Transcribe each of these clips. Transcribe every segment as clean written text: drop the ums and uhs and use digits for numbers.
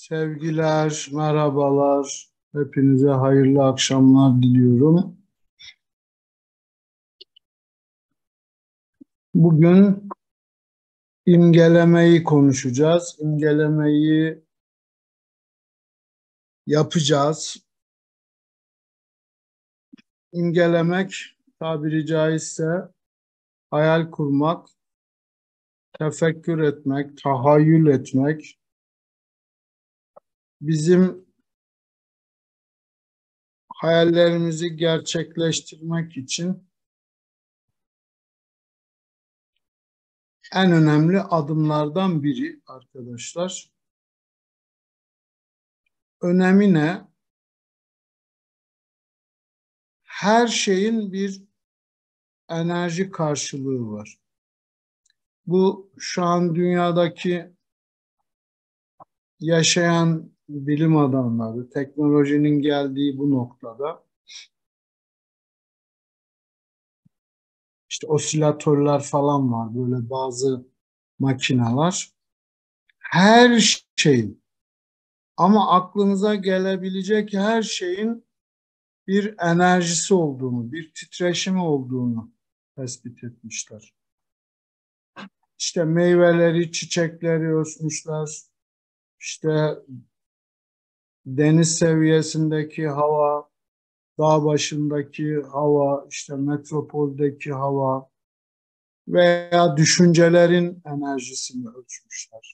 Sevgiler, merhabalar. Hepinize hayırlı akşamlar diliyorum. Bugün imgelemeyi konuşacağız. İmgelemeyi yapacağız. İmgelemek, tabiri caizse hayal kurmak, tefekkür etmek, tahayyül etmek, bizim hayallerimizi gerçekleştirmek için en önemli adımlardan biri arkadaşlar. Önemi ne? Her şeyin bir enerji karşılığı var. Bu şu an dünyadaki yaşayan bilim adamları, teknolojinin geldiği bu noktada işte osilatörler falan var, böyle bazı makineler. Her şeyin, ama aklınıza gelebilecek her şeyin bir enerjisi olduğunu, bir titreşimi olduğunu tespit etmişler. İşte meyveleri, çiçekleri ölçmüşler. İşte deniz seviyesindeki hava, dağ başındaki hava, işte metropoldeki hava veya düşüncelerin enerjisini ölçmüşler.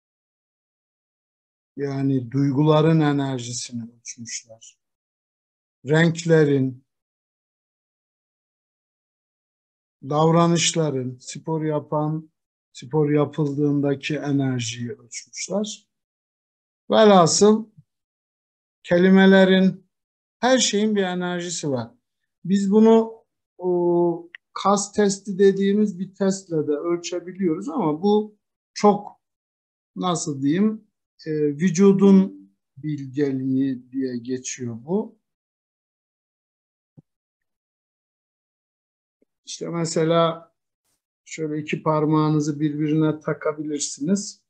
Yani duyguların enerjisini ölçmüşler. Renklerin, davranışların, spor yapıldığındaki enerjiyi ölçmüşler. Velhasıl kelimelerin, her şeyin bir enerjisi var. Biz bunu kas testi dediğimiz bir testle de ölçebiliyoruz ama bu çok, nasıl diyeyim, vücudun bilgeliği diye geçiyor bu. İşte mesela şöyle iki parmağınızı birbirine takabilirsiniz.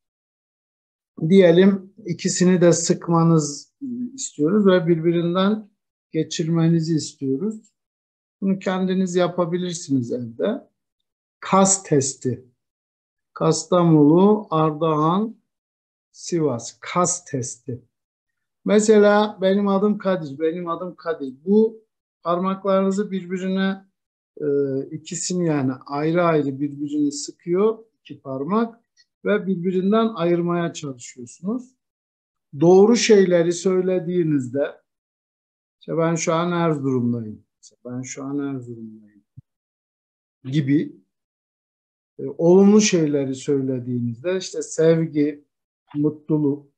Diyelim ikisini de sıkmanız istiyoruz ve birbirinden geçirmenizi istiyoruz. Bunu kendiniz yapabilirsiniz evde. Kas testi. Kastamonu, Ardahan, Sivas. Kas testi. Mesela benim adım Kadir. Benim adım Kadir. Bu parmaklarınızı birbirine, ikisini yani ayrı ayrı birbirini sıkıyor iki parmak ve birbirinden ayırmaya çalışıyorsunuz. Doğru şeyleri söylediğinizde, işte ben şu an Erzurum'dayım, ben şu an Erzurum'dayım gibi olumlu şeyleri söylediğinizde, işte sevgi, mutluluk,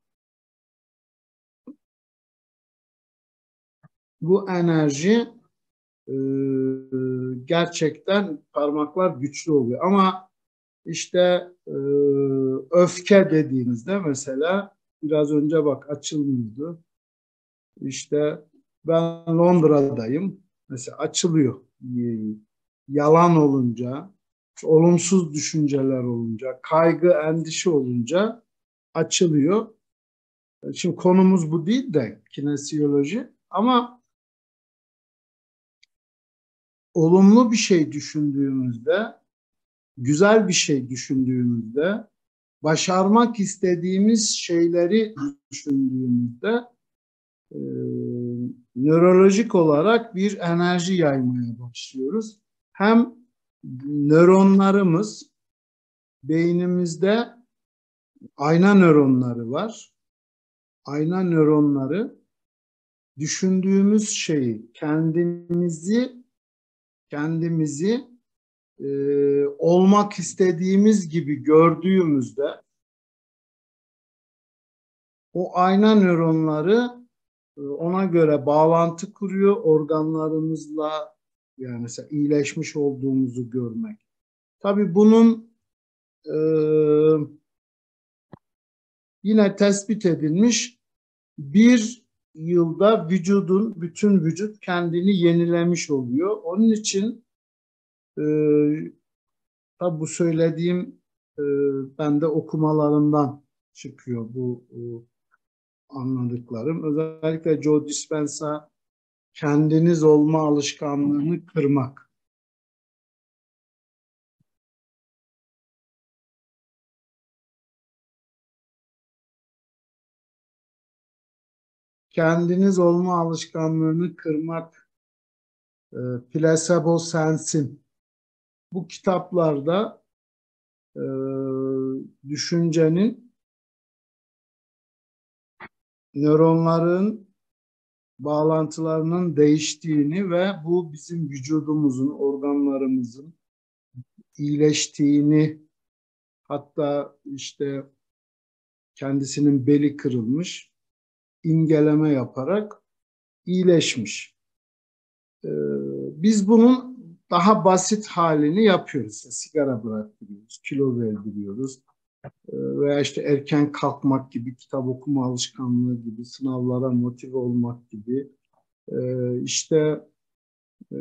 bu enerji e, gerçekten parmaklar güçlü oluyor. Ama işte öfke dediğinizde mesela biraz önce bak açılmıyordu. İşte ben Londra'dayım. Mesela açılıyor. Yalan olunca, olumsuz düşünceler olunca, kaygı, endişe olunca açılıyor. Şimdi konumuz bu değil de kinesiyoloji, ama olumlu bir şey düşündüğümüzde, güzel bir şey düşündüğümüzde, başarmak istediğimiz şeyleri düşündüğümüzde e, nörolojik olarak bir enerji yaymaya başlıyoruz. Hem nöronlarımız, beynimizde ayna nöronları var. Ayna nöronları düşündüğümüz şeyi, kendimizi olmak istediğimiz gibi gördüğümüzde o ayna nöronları ona göre bağlantı kuruyor organlarımızla, yani mesela iyileşmiş olduğumuzu görmek. Tabii bunun e, yine tespit edilmiş, bir yılda bütün vücut kendini yenilemiş oluyor. Onun için e, tabii bu söylediğim bende okumalarından çıkıyor bu anladıklarım. Özellikle Joe Dispenza kendiniz olma alışkanlığını kırmak. Kendiniz olma alışkanlığını kırmak, Placebo Sensin. Bu kitaplarda e, düşüncenin, nöronların bağlantılarının değiştiğini ve bu bizim vücudumuzun, organlarımızın iyileştiğini, hatta işte kendisinin beli kırılmış, imgeleme yaparak iyileşmiş. Biz bunun daha basit halini yapıyoruz. İşte sigara bıraktırıyoruz, kilo verdiriyoruz. Veya işte erken kalkmak gibi, kitap okuma alışkanlığı gibi, sınavlara motive olmak gibi, işte e,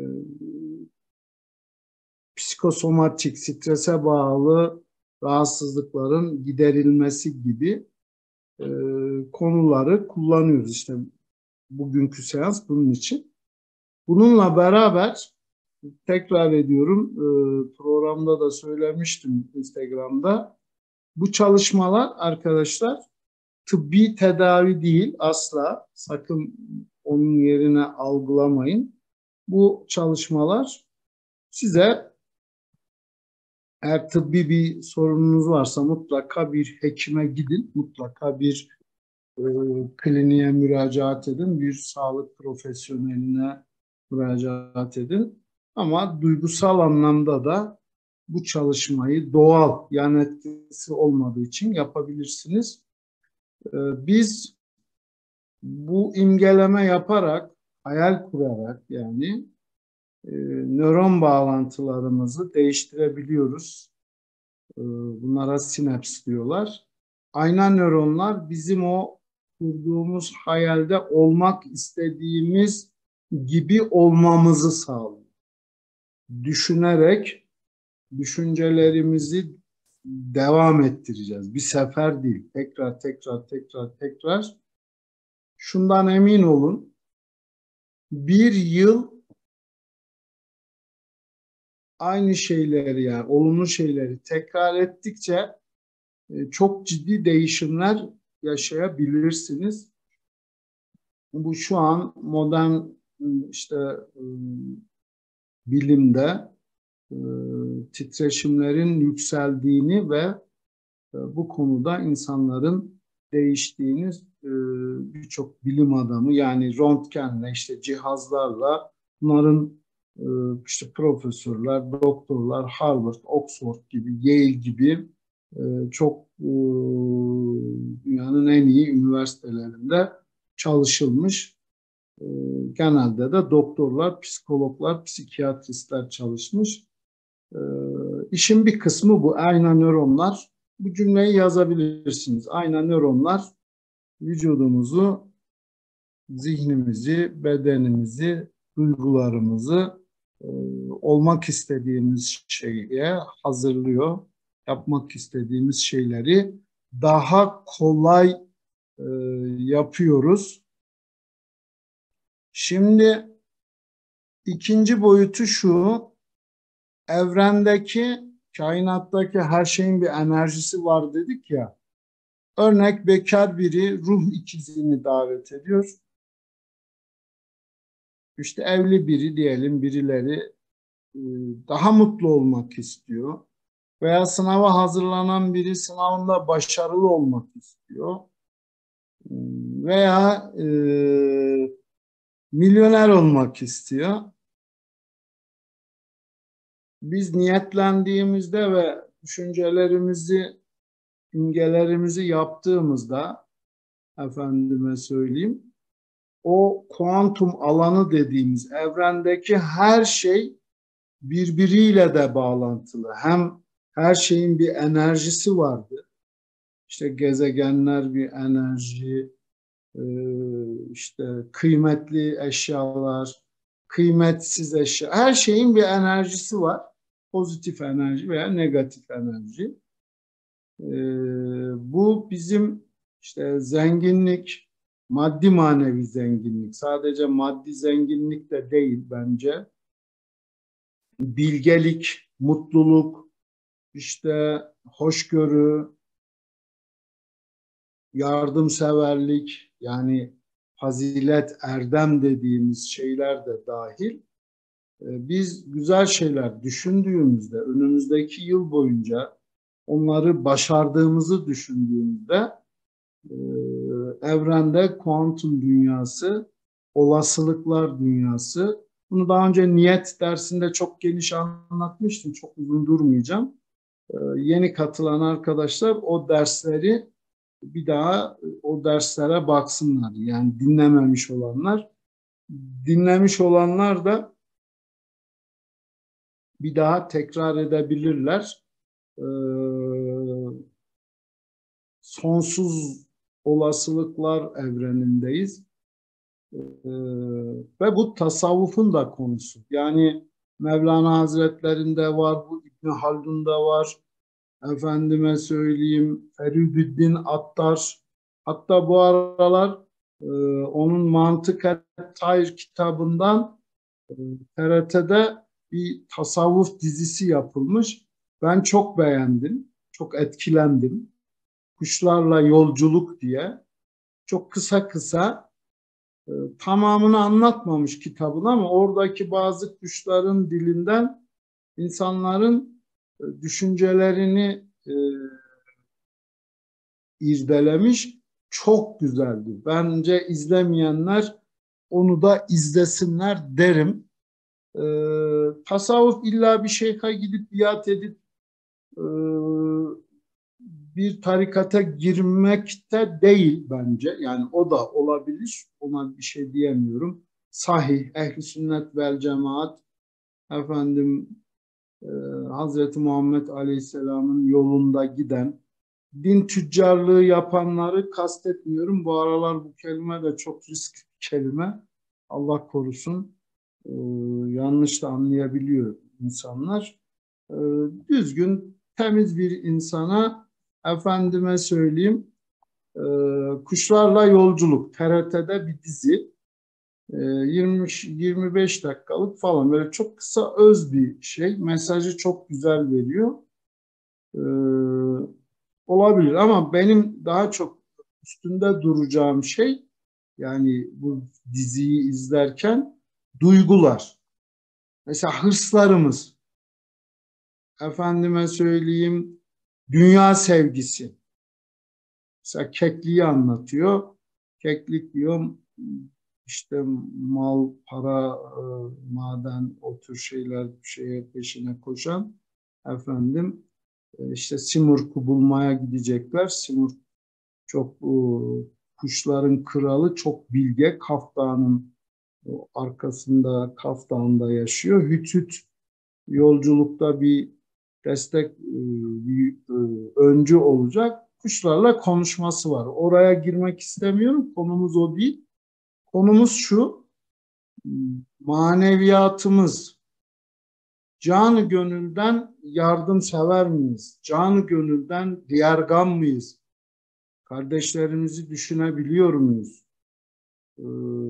psikosomatik, strese bağlı rahatsızlıkların giderilmesi gibi e, konuları kullanıyoruz. İşte bugünkü seans bunun için. Bununla beraber tekrar ediyorum, programda da söylemiştim Instagram'da. Bu çalışmalar arkadaşlar tıbbi tedavi değil asla. Sakın onun yerine algılamayın. Bu çalışmalar size, eğer tıbbi bir sorununuz varsa mutlaka bir hekime gidin. Mutlaka bir e, kliniğe müracaat edin. Bir sağlık profesyoneline müracaat edin. Ama duygusal anlamda da bu çalışmayı doğal, yan etkisi olmadığı için yapabilirsiniz. Biz bu imgeleme yaparak, hayal kurarak yani nöron bağlantılarımızı değiştirebiliyoruz. Bunlara sinaps diyorlar. Ayna nöronlar bizim o kurduğumuz hayalde olmak istediğimiz gibi olmamızı sağlıyor. Düşünerek düşüncelerimizi devam ettireceğiz. Bir sefer değil. Tekrar, tekrar, tekrar, tekrar. Şundan emin olun. Bir yıl aynı şeyleri, yani olumlu şeyleri tekrar ettikçe çok ciddi değişimler yaşayabilirsiniz. Bu şu an modern işte bilimde titreşimlerin yükseldiğini ve bu konuda insanların değiştiğini birçok bilim adamı, yani röntgenle, işte cihazlarla, bunların e, işte profesörler, doktorlar, Harvard, Oxford gibi, Yale gibi çok dünyanın en iyi üniversitelerinde çalışılmış. E, Genelde de doktorlar, psikologlar, psikiyatristler çalışmış. E, işin bir kısmı bu. Ayna nöronlar. Bu cümleyi yazabilirsiniz. Ayna nöronlar vücudumuzu, zihnimizi, bedenimizi, duygularımızı e, olmak istediğimiz şeye hazırlıyor. Yapmak istediğimiz şeyleri daha kolay e, yapıyoruz. Şimdi ikinci boyutu şu: evrendeki, kainattaki her şeyin bir enerjisi var dedik ya. Örnek, bekar biri ruh ikizini davet ediyor. İşte evli biri diyelim, birileri e, daha mutlu olmak istiyor. Veya sınava hazırlanan biri sınavında başarılı olmak istiyor. Veya milyoner olmak istiyor. Biz niyetlendiğimizde ve düşüncelerimizi, imgelerimizi yaptığımızda, efendime söyleyeyim, o kuantum alanı dediğimiz evrendeki her şey birbiriyle de bağlantılı. Hem her şeyin bir enerjisi vardır. İşte gezegenler bir enerji, işte kıymetli eşyalar, kıymetsiz eşya, her şeyin bir enerjisi var. Pozitif enerji veya negatif enerji. Bu bizim işte zenginlik, maddi manevi zenginlik, sadece maddi zenginlik de değil bence. Bilgelik, mutluluk, işte hoşgörü, yardımseverlik, yani fazilet, erdem dediğimiz şeyler de dahil. Biz güzel şeyler düşündüğümüzde, önümüzdeki yıl boyunca onları başardığımızı düşündüğümüzde e, evrende kuantum dünyası, olasılıklar dünyası. Bunu daha önce niyet dersinde çok geniş anlatmıştım. Çok uzun durmayacağım. Yeni katılan arkadaşlar o dersleri bir daha o derslere baksınlar. Yani dinlememiş olanlar. Dinlemiş olanlar da bir daha tekrar edebilirler. Ee, Sonsuz olasılıklar evrenindeyiz. Ee, Ve bu tasavvufun da konusu. Yani Mevlana Hazretlerinde var, bu İbn Haldun'da var. Efendime söyleyeyim, Feridüddin Attar. Hatta bu aralar onun Mantık et-Tayr kitabından TRT'de bir tasavvuf dizisi yapılmış. Ben çok beğendim, çok etkilendim. Kuşlarla Yolculuk diye. Çok kısa kısa, tamamını anlatmamış kitabın ama oradaki bazı kuşların dilinden insanların düşüncelerini irdelemiş. Çok güzeldi. Bence izlemeyenler onu da izlesinler derim. Tasavvuf illa bir şeyha gidip biat edip e, bir tarikata girmekte değil bence. Yani o da olabilir. Ona bir şey diyemiyorum. Sahih, ehli sünnet vel cemaat, efendim e, Hazreti Muhammed Aleyhisselam'ın yolunda giden, din tüccarlığı yapanları kastetmiyorum. Bu aralar bu kelime de çok riskli bir kelime. Allah korusun. Ee, Yanlış da anlayabiliyor insanlar. Ee, Düzgün, temiz bir insana, efendime söyleyeyim, e, Kuşlarla Yolculuk, TRT'de bir dizi. 20-25 dakikalık falan, böyle çok kısa, öz bir şey. Mesajı çok güzel veriyor. Ee, Olabilir ama benim daha çok üstünde duracağım şey, yani bu diziyi izlerken, duygular. Mesela hırslarımız, efendime söyleyeyim, dünya sevgisi. Mesela kekliği anlatıyor. Keklik diyor işte mal, para, maden, o tür şeyler peşine koşan, efendim işte Simurg'u bulmaya gidecekler. Simurg çok kuşların kralı, çok bilge. Kaf Dağı'nın arkasında, Kaf Dağı'nda yaşıyor. Hüt Hüt yolculukta bir destek, bir öncü olacak. Kuşlarla konuşması var. Oraya girmek istemiyorum. Konumuz o değil. Konumuz şu: maneviyatımız, canı gönülden yardımsever miyiz? Canı gönülden diyargan mıyız? Kardeşlerimizi düşünebiliyor muyuz? Ee,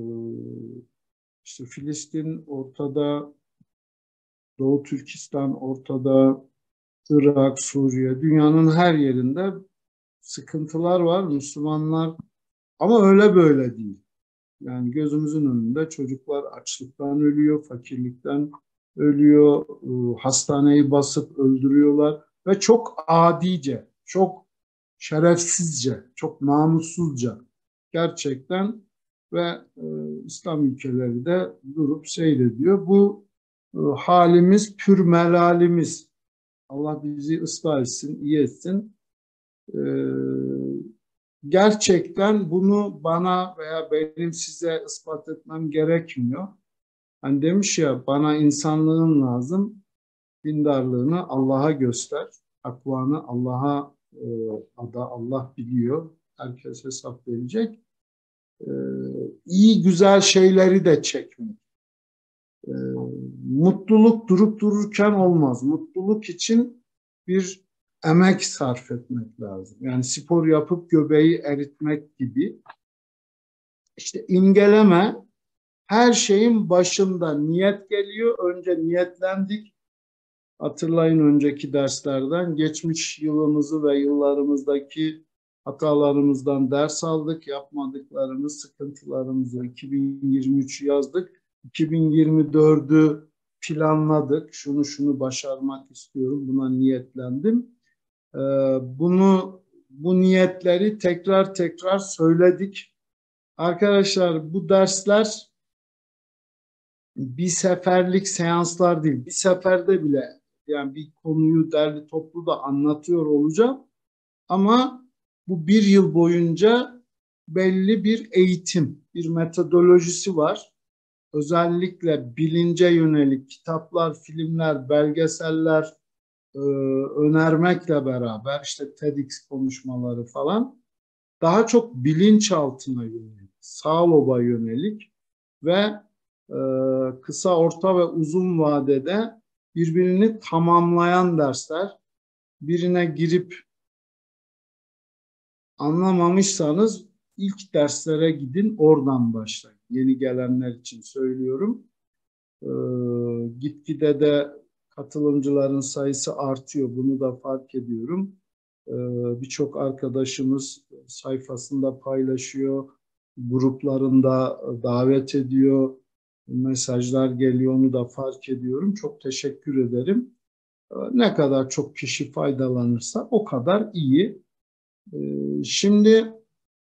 işte Filistin ortada, Doğu Türkistan ortada, Irak, Suriye, dünyanın her yerinde sıkıntılar var. Müslümanlar, ama öyle böyle değil. Yani gözümüzün önünde çocuklar açlıktan ölüyor, fakirlikten ölüyor, hastaneyi basıp öldürüyorlar ve çok adice, çok şerefsizce, çok namussuzca gerçekten. Ve İslam ülkeleri de durup seyrediyor. Bu halimiz, pür melalimiz. Allah bizi ıslah etsin, iyi etsin. E, Gerçekten bunu bana veya benim size ispat etmem gerekmiyor. Hani demiş ya, bana insanlığın lazım, dindarlığını Allah'a göster, takvanı Allah'a ada, Allah biliyor, herkes hesap verecek. E, iyi güzel şeyleri de çekmek. E, Mutluluk durup dururken olmaz. Mutluluk için bir emek sarf etmek lazım. Yani spor yapıp göbeği eritmek gibi. İşte imgeleme her şeyin başında niyet geliyor. Önce niyetlendik. Hatırlayın önceki derslerden geçmiş yılımızı ve yıllarımızdaki hatalarımızdan ders aldık. Yapmadıklarımız, sıkıntılarımızı 2023 yazdık. 2024'ü planladık. Şunu başarmak istiyorum. Buna niyetlendim. Bu niyetleri tekrar söyledik. Arkadaşlar bu dersler bir seferlik seanslar değil. Bir seferde bile yani bir konuyu derli toplu da anlatıyor olacağım. Ama bu bir yıl boyunca belli bir eğitim, bir metodolojisi var. Özellikle bilince yönelik kitaplar, filmler, belgeseller önermekle beraber işte TEDx konuşmaları falan daha çok bilinçaltına yönelik, sağloba yönelik ve kısa, orta ve uzun vadede birbirini tamamlayan dersler. Birine girip anlamamışsanız ilk derslere gidin, oradan başlayın. Yeni gelenler için söylüyorum. Gitgide de katılımcıların sayısı artıyor. Bunu da fark ediyorum. Birçok arkadaşımız sayfasında paylaşıyor, gruplarında davet ediyor, mesajlar geliyor, onu da fark ediyorum. Çok teşekkür ederim. Ne kadar çok kişi faydalanırsa o kadar iyi. Şimdi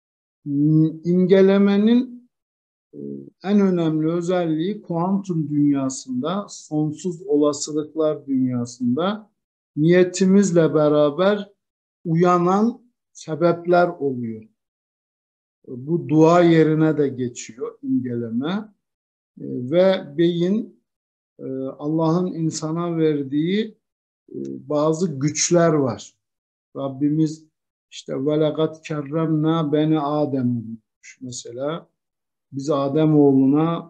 imgelemenin en önemli özelliği kuantum dünyasında, sonsuz olasılıklar dünyasında niyetimizle beraber uyanan sebepler oluyor. Bu dua yerine de geçiyor imgeleme ve beyin Allah'ın insana verdiği bazı güçler var. Rabbimiz işte velakat kerremna beni Adem demiş mesela. Biz Ademoğluna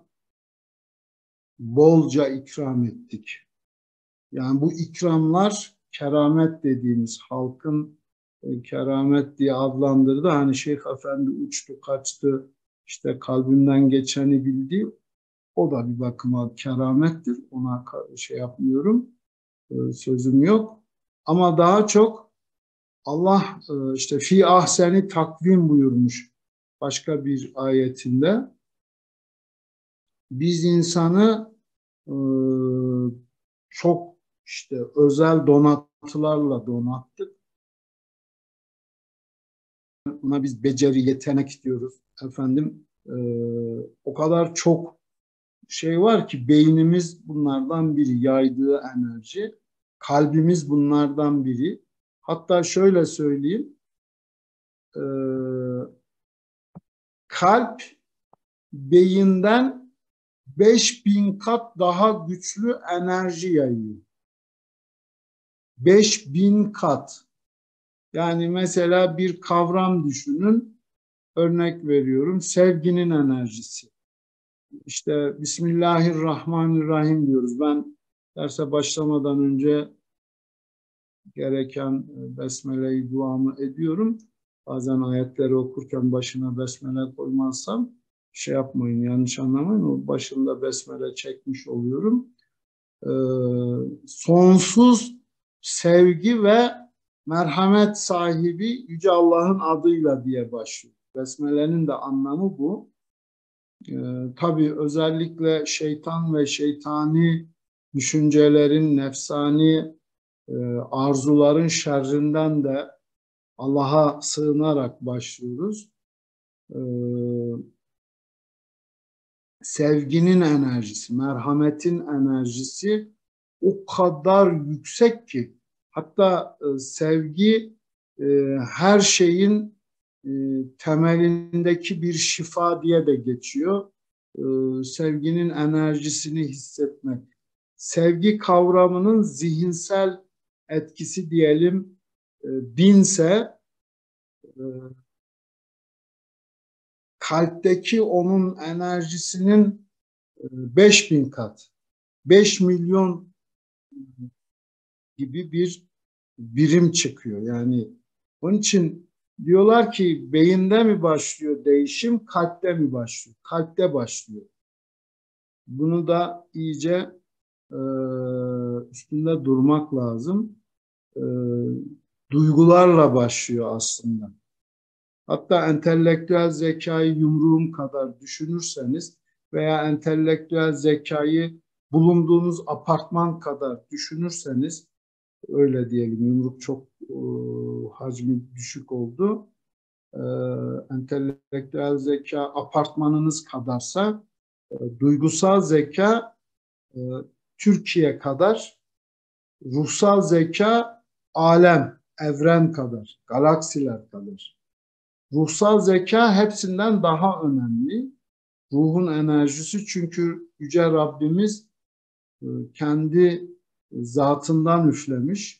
bolca ikram ettik. Yani bu ikramlar keramet dediğimiz halkın keramet diye adlandırdı. Hani Şeyh Efendi uçtu kaçtı işte kalbimden geçeni bildi. O da bir bakıma keramettir. Ona şey yapmıyorum. Sözüm yok. Ama daha çok Allah işte fi ahseni takvim buyurmuş başka bir ayetinde. Biz insanı çok işte özel donatılarla donattık. Buna biz beceri, yetenek diyoruz. Efendim o kadar çok şey var ki beynimiz bunlardan biri, yaydığı enerji. Kalbimiz bunlardan biri. Hatta şöyle söyleyeyim, kalp beyinden 5000 kat daha güçlü enerji yayıyor. 5000 kat. Yani mesela bir kavram düşünün, örnek veriyorum, sevginin enerjisi. İşte Bismillahirrahmanirrahim diyoruz. Ben derse başlamadan önce gereken besmeleyi duamı ediyorum. Bazen ayetleri okurken başına besmele koymazsam şey yapmayın, yanlış anlamayın. O başında besmele çekmiş oluyorum. Sonsuz sevgi ve merhamet sahibi Yüce Allah'ın adıyla diye başlıyor. Besmele'nin de anlamı bu. Tabii özellikle şeytan ve şeytani düşüncelerin, nefsani arzuların şerrinden de Allah'a sığınarak başlıyoruz. Sevginin enerjisi, merhametin enerjisi o kadar yüksek ki hatta sevgi her şeyin temelindeki bir şifa diye de geçiyor. Sevginin enerjisini hissetmek. Sevgi kavramının zihinsel etkisi diyelim 1000'se kalpteki onun enerjisinin 5000 kat, 5 milyon gibi bir birim çıkıyor. Yani onun için Diyorlar ki beyinde mi başlıyor değişim, kalpte mi başlıyor? Kalpte başlıyor. Bunu da iyice e, üstünde durmak lazım. E, Duygularla başlıyor aslında. Hatta entelektüel zekayı yumruğum kadar düşünürseniz veya entelektüel zekayı bulunduğunuz apartman kadar düşünürseniz, öyle diyelim, yumruk çok hacmi düşük oldu. E, Entelektüel zeka apartmanınız kadarsa, duygusal zeka e, Türkiye kadar, ruhsal zeka alem, evren kadar, galaksiler kadar. Ruhsal zeka hepsinden daha önemli. Ruhun enerjisi, çünkü Yüce Rabbimiz kendi zatından üflemiş.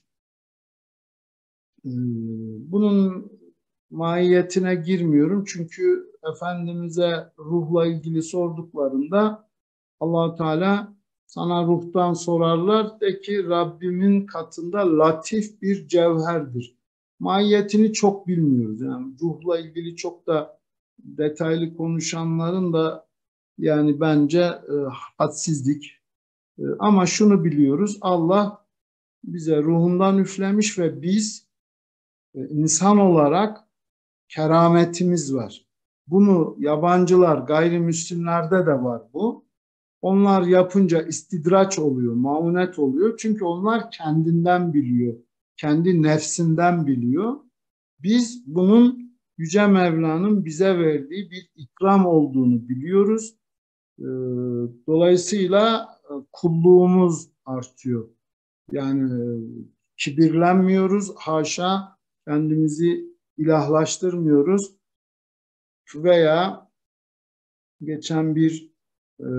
Bunun mahiyetine girmiyorum. Çünkü Efendimiz'e ruhla ilgili sorduklarında Allah-u Teala, sana ruhtan sorarlar, de ki Rabbimin katında latif bir cevherdir. Mahiyetini çok bilmiyoruz. Yani ruhla ilgili çok da detaylı konuşanların da yani bence hadsizlik. Ama şunu biliyoruz, Allah bize ruhundan üflemiş ve biz insan olarak kerametimiz var. Bunu yabancılar, gayrimüslimlerde de var bu. Onlar yapınca istidraç oluyor, maunet oluyor. Çünkü onlar kendinden biliyor, kendi nefsinden biliyor. Biz bunun Yüce Mevla'nın bize verdiği bir ikram olduğunu biliyoruz. Dolayısıyla kulluğumuz artıyor. Yani kibirlenmiyoruz, haşa, kendimizi ilahlaştırmıyoruz veya geçen bir e,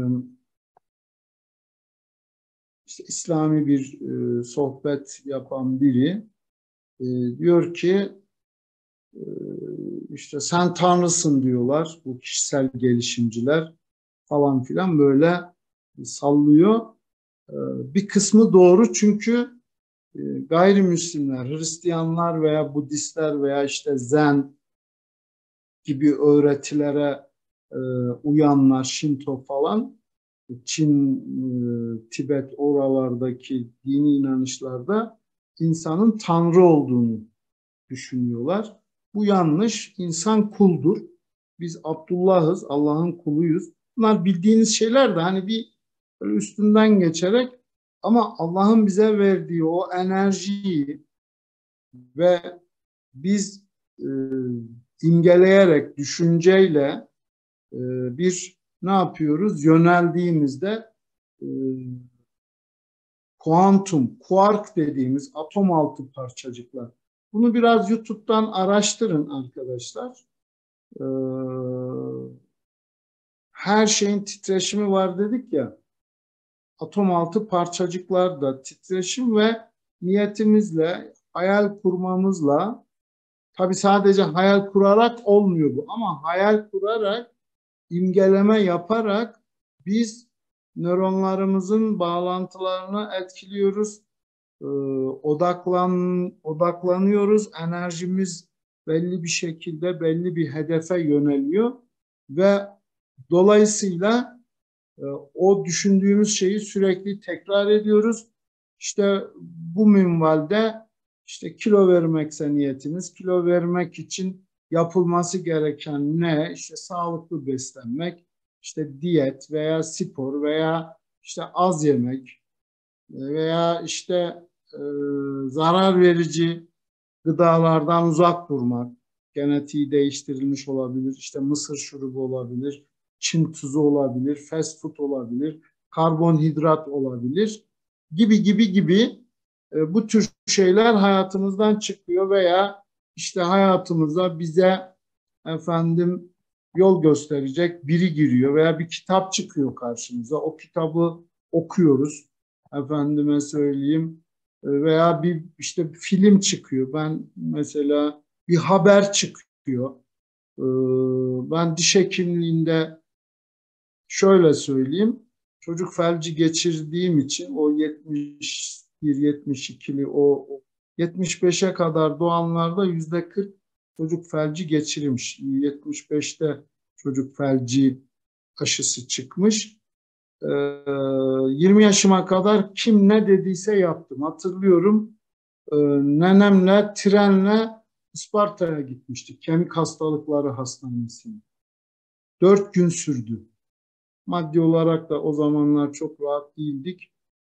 işte İslami bir sohbet yapan biri diyor ki e, işte sen Tanrısın diyorlar bu kişisel gelişimciler falan filan, böyle sallıyor. Bir kısmı doğru, çünkü gayrimüslimler, Hristiyanlar veya Budistler veya işte Zen gibi öğretilere uyanlar, Şinto falan, Çin, Tibet oralardaki dini inanışlarda insanın Tanrı olduğunu düşünüyorlar. Bu yanlış. İnsan kuldur. Biz Abdullah'ız, Allah'ın kuluyuz. Bunlar bildiğiniz şeyler de hani bir üstünden geçerek, ama Allah'ın bize verdiği o enerjiyi ve biz e, imgeleyerek, düşünceyle bir ne yapıyoruz? Yöneldiğimizde e, kuantum, kuark dediğimiz atom altı parçacıklar. Bunu biraz YouTube'dan araştırın arkadaşlar. Ee, Her şeyin titreşimi var dedik ya. Atom altı parçacıklar da titreşim ve niyetimizle, hayal kurmamızla, tabii sadece hayal kurarak olmuyor bu, ama hayal kurarak, imgeleme yaparak biz nöronlarımızın bağlantılarını etkiliyoruz. Odaklanıyoruz. Enerjimiz belli bir şekilde belli bir hedefe yöneliyor ve dolayısıyla o düşündüğümüz şeyi sürekli tekrar ediyoruz. İşte bu minvalde işte kilo vermekse niyetimiz, kilo vermek için yapılması gereken ne? İşte sağlıklı beslenmek, işte diyet veya spor veya işte az yemek veya işte e, zarar verici gıdalardan uzak durmak, genetiği değiştirilmiş olabilir, işte mısır şurubu olabilir, Çin tuzu olabilir, fast food olabilir, karbonhidrat olabilir gibi gibi gibi, bu tür şeyler hayatımızdan çıkıyor veya işte hayatımıza bize efendim yol gösterecek biri giriyor veya bir kitap çıkıyor karşımıza. O kitabı okuyoruz. Efendime söyleyeyim, veya bir işte bir film çıkıyor. Ben mesela bir haber çıkıyor. Ee, Ben diş hekimliğinde şöyle söyleyeyim. Çocuk felci geçirdiğim için o 71, 72'li o 75'e kadar doğanlarda %40 çocuk felci geçirmiş. 75'te çocuk felci aşısı çıkmış. 20 yaşıma kadar kim ne dediyse yaptım. Hatırlıyorum, nenemle trenle Isparta'ya gitmiştik. Kemik Hastalıkları Hastanesi'ne. 4 gün sürdü. Maddi olarak da o zamanlar çok rahat değildik.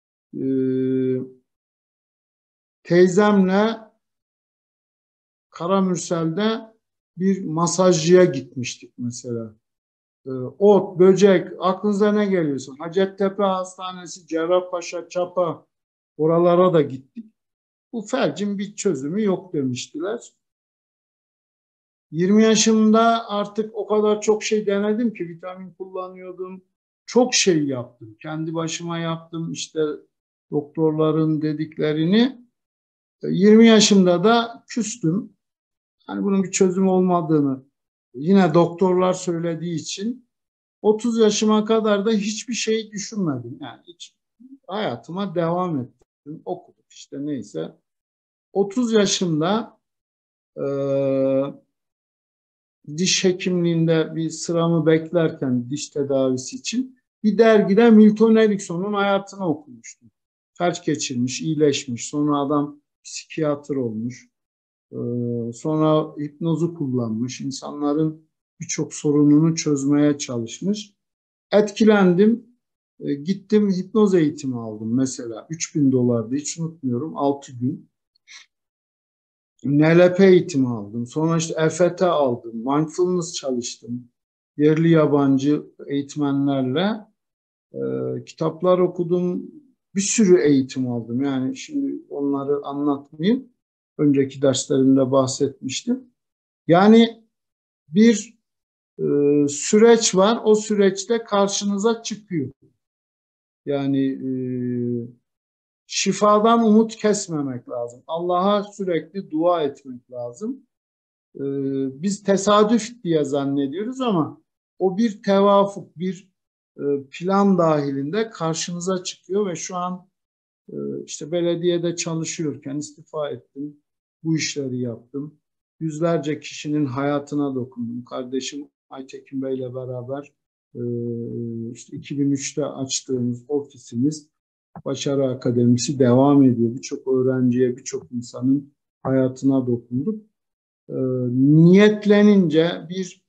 Teyzemle Karamürsel'de bir masajcıya gitmiştik mesela. Ot, böcek, aklınıza ne geliyorsa. Hacettepe Hastanesi, Cerrahpaşa, Çapa, oralara da gittik. Bu felcin bir çözümü yok demiştiler. 20 yaşımda artık o kadar çok şey denedim ki, vitamin kullanıyordum. Çok şey yaptım. Kendi başıma yaptım işte doktorların dediklerini. 20 yaşımda da küstüm. Hani bunun bir çözüm olmadığını yine doktorlar söylediği için 30 yaşıma kadar da hiçbir şey düşünmedim. Yani hiç hayatıma devam ettim. Okudum işte neyse. 30 yaşımda diş hekimliğinde bir sıramı beklerken diş tedavisi için bir dergide Milton Erickson'un hayatını okumuştum. Felç geçirmiş, iyileşmiş. Sonra adam psikiyatr olmuş. Sonra hipnozu kullanmış. İnsanların birçok sorununu çözmeye çalışmış. Etkilendim. Gittim hipnoz eğitimi aldım mesela. $3.000'dı, hiç unutmuyorum. 6 gün. NLP eğitimi aldım. Sonra işte EFT aldım. Mindfulness çalıştım. Yerli yabancı eğitmenlerle kitaplar okudum. Bir sürü eğitim aldım. Yani şimdi onları anlatmayayım. Önceki derslerimde bahsetmiştim. Yani bir süreç var. O süreçte karşınıza çıkıyor. Yani şifadan umut kesmemek lazım. Allah'a sürekli dua etmek lazım. Biz tesadüf diye zannediyoruz ama o bir tevafuk, bir plan dahilinde karşınıza çıkıyor ve şu an işte belediyede çalışıyorken istifa ettim. Bu işleri yaptım. Yüzlerce kişinin hayatına dokundum. Kardeşim Aytekin Bey ile beraber işte 2003'te açtığımız ofisimiz Başarı Akademisi devam ediyor. Birçok öğrenciye, birçok insanın hayatına dokunduk. Niyetlenince bir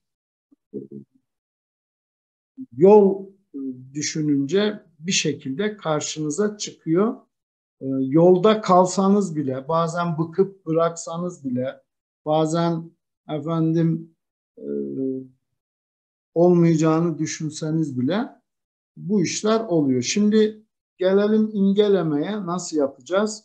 yol düşününce bir şekilde karşınıza çıkıyor. Yolda kalsanız bile, bazen bıkıp bıraksanız bile, bazen efendim olmayacağını düşünseniz bile bu işler oluyor. Şimdi gelelim imgelemeye, nasıl yapacağız?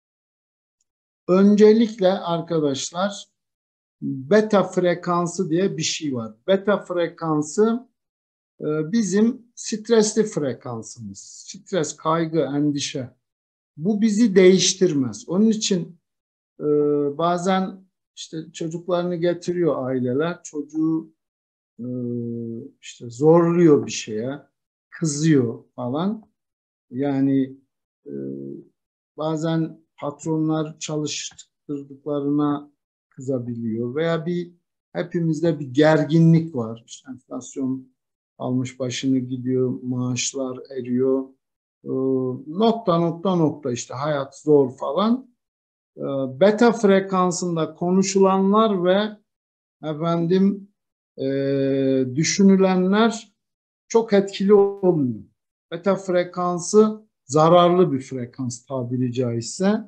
Öncelikle arkadaşlar beta frekansı diye bir şey var. Beta frekansı bizim stresli frekansımız. Stres, kaygı, endişe. Bu bizi değiştirmez. Onun için bazen işte çocuklarını getiriyor aileler. Çocuğu işte zorluyor bir şeye, kızıyor falan. Yani e, bazen patronlar çalıştırdıklarına kızabiliyor veya hepimizde bir gerginlik var. İşte enflasyon almış başını gidiyor, maaşlar eriyor. Nokta nokta nokta işte hayat zor falan. Beta frekansında konuşulanlar ve efendim düşünülenler çok etkili olmuyor. Beta frekansı zararlı bir frekans tabiri caizse.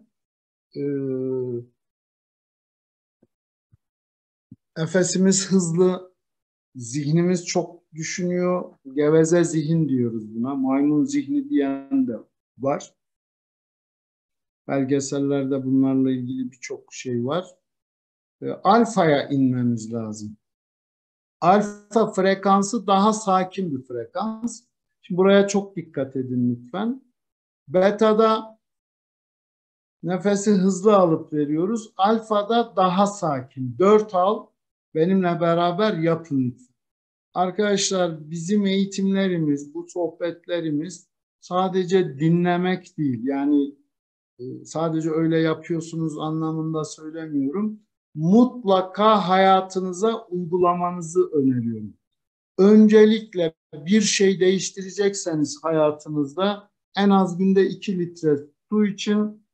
Nefesimiz hızlı, zihnimiz çok düşünüyor. Geveze zihin diyoruz buna. Maymun zihni diyen de var. Belgesellerde bunlarla ilgili birçok şey var. Alfaya inmemiz lazım. Alfa frekansı daha sakin bir frekans. Şimdi buraya çok dikkat edin lütfen. Beta'da nefesi hızlı alıp veriyoruz. Alfa'da daha sakin. 4 al, benimle beraber yapın lütfen. Arkadaşlar bizim eğitimlerimiz, bu sohbetlerimiz sadece dinlemek değil. Yani sadece öyle yapıyorsunuz anlamında söylemiyorum. mutlaka hayatınıza uygulamanızı öneriyorum. Öncelikle bir şey değiştirecekseniz hayatınızda en az günde 2 litre su için,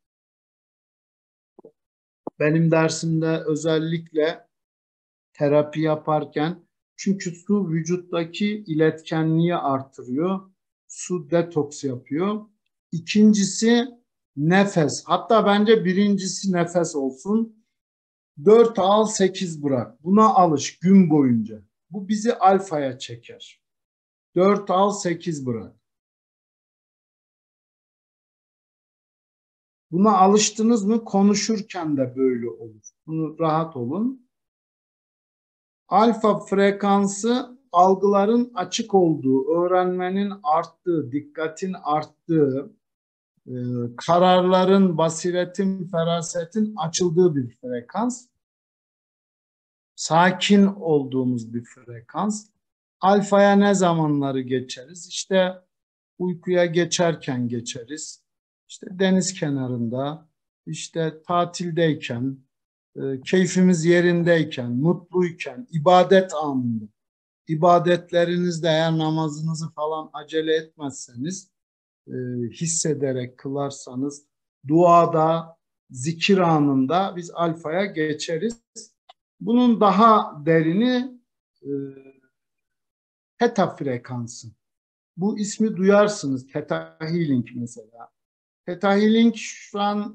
benim dersimde özellikle terapi yaparken, çünkü su vücuttaki iletkenliği artırıyor. Su detoks yapıyor. İkincisi nefes. Hatta bence birincisi nefes olsun. 4 al 8 bırak. Buna alış gün boyunca. Bu bizi alfaya çeker. 4 al 8 bırak. Buna alıştınız mı konuşurken de böyle olur. Bunu rahat olun. Alfa frekansı algıların açık olduğu, öğrenmenin arttığı, dikkatin arttığı, kararların, basiretin, ferasetin açıldığı bir frekans. Sakin olduğumuz bir frekans. Alfaya ne zamanları geçeriz? İşte uykuya geçerken geçeriz. İşte deniz kenarında, işte tatildeyken, keyfimiz yerindeyken, mutluyken, ibadet anında. İbadetlerinizde eğer namazınızı falan acele etmezseniz, hissederek kılarsanız, duada, zikir anında biz alfaya geçeriz. Bunun daha derini theta frekansı. Bu ismi duyarsınız. Theta Healing mesela. Theta Healing şu an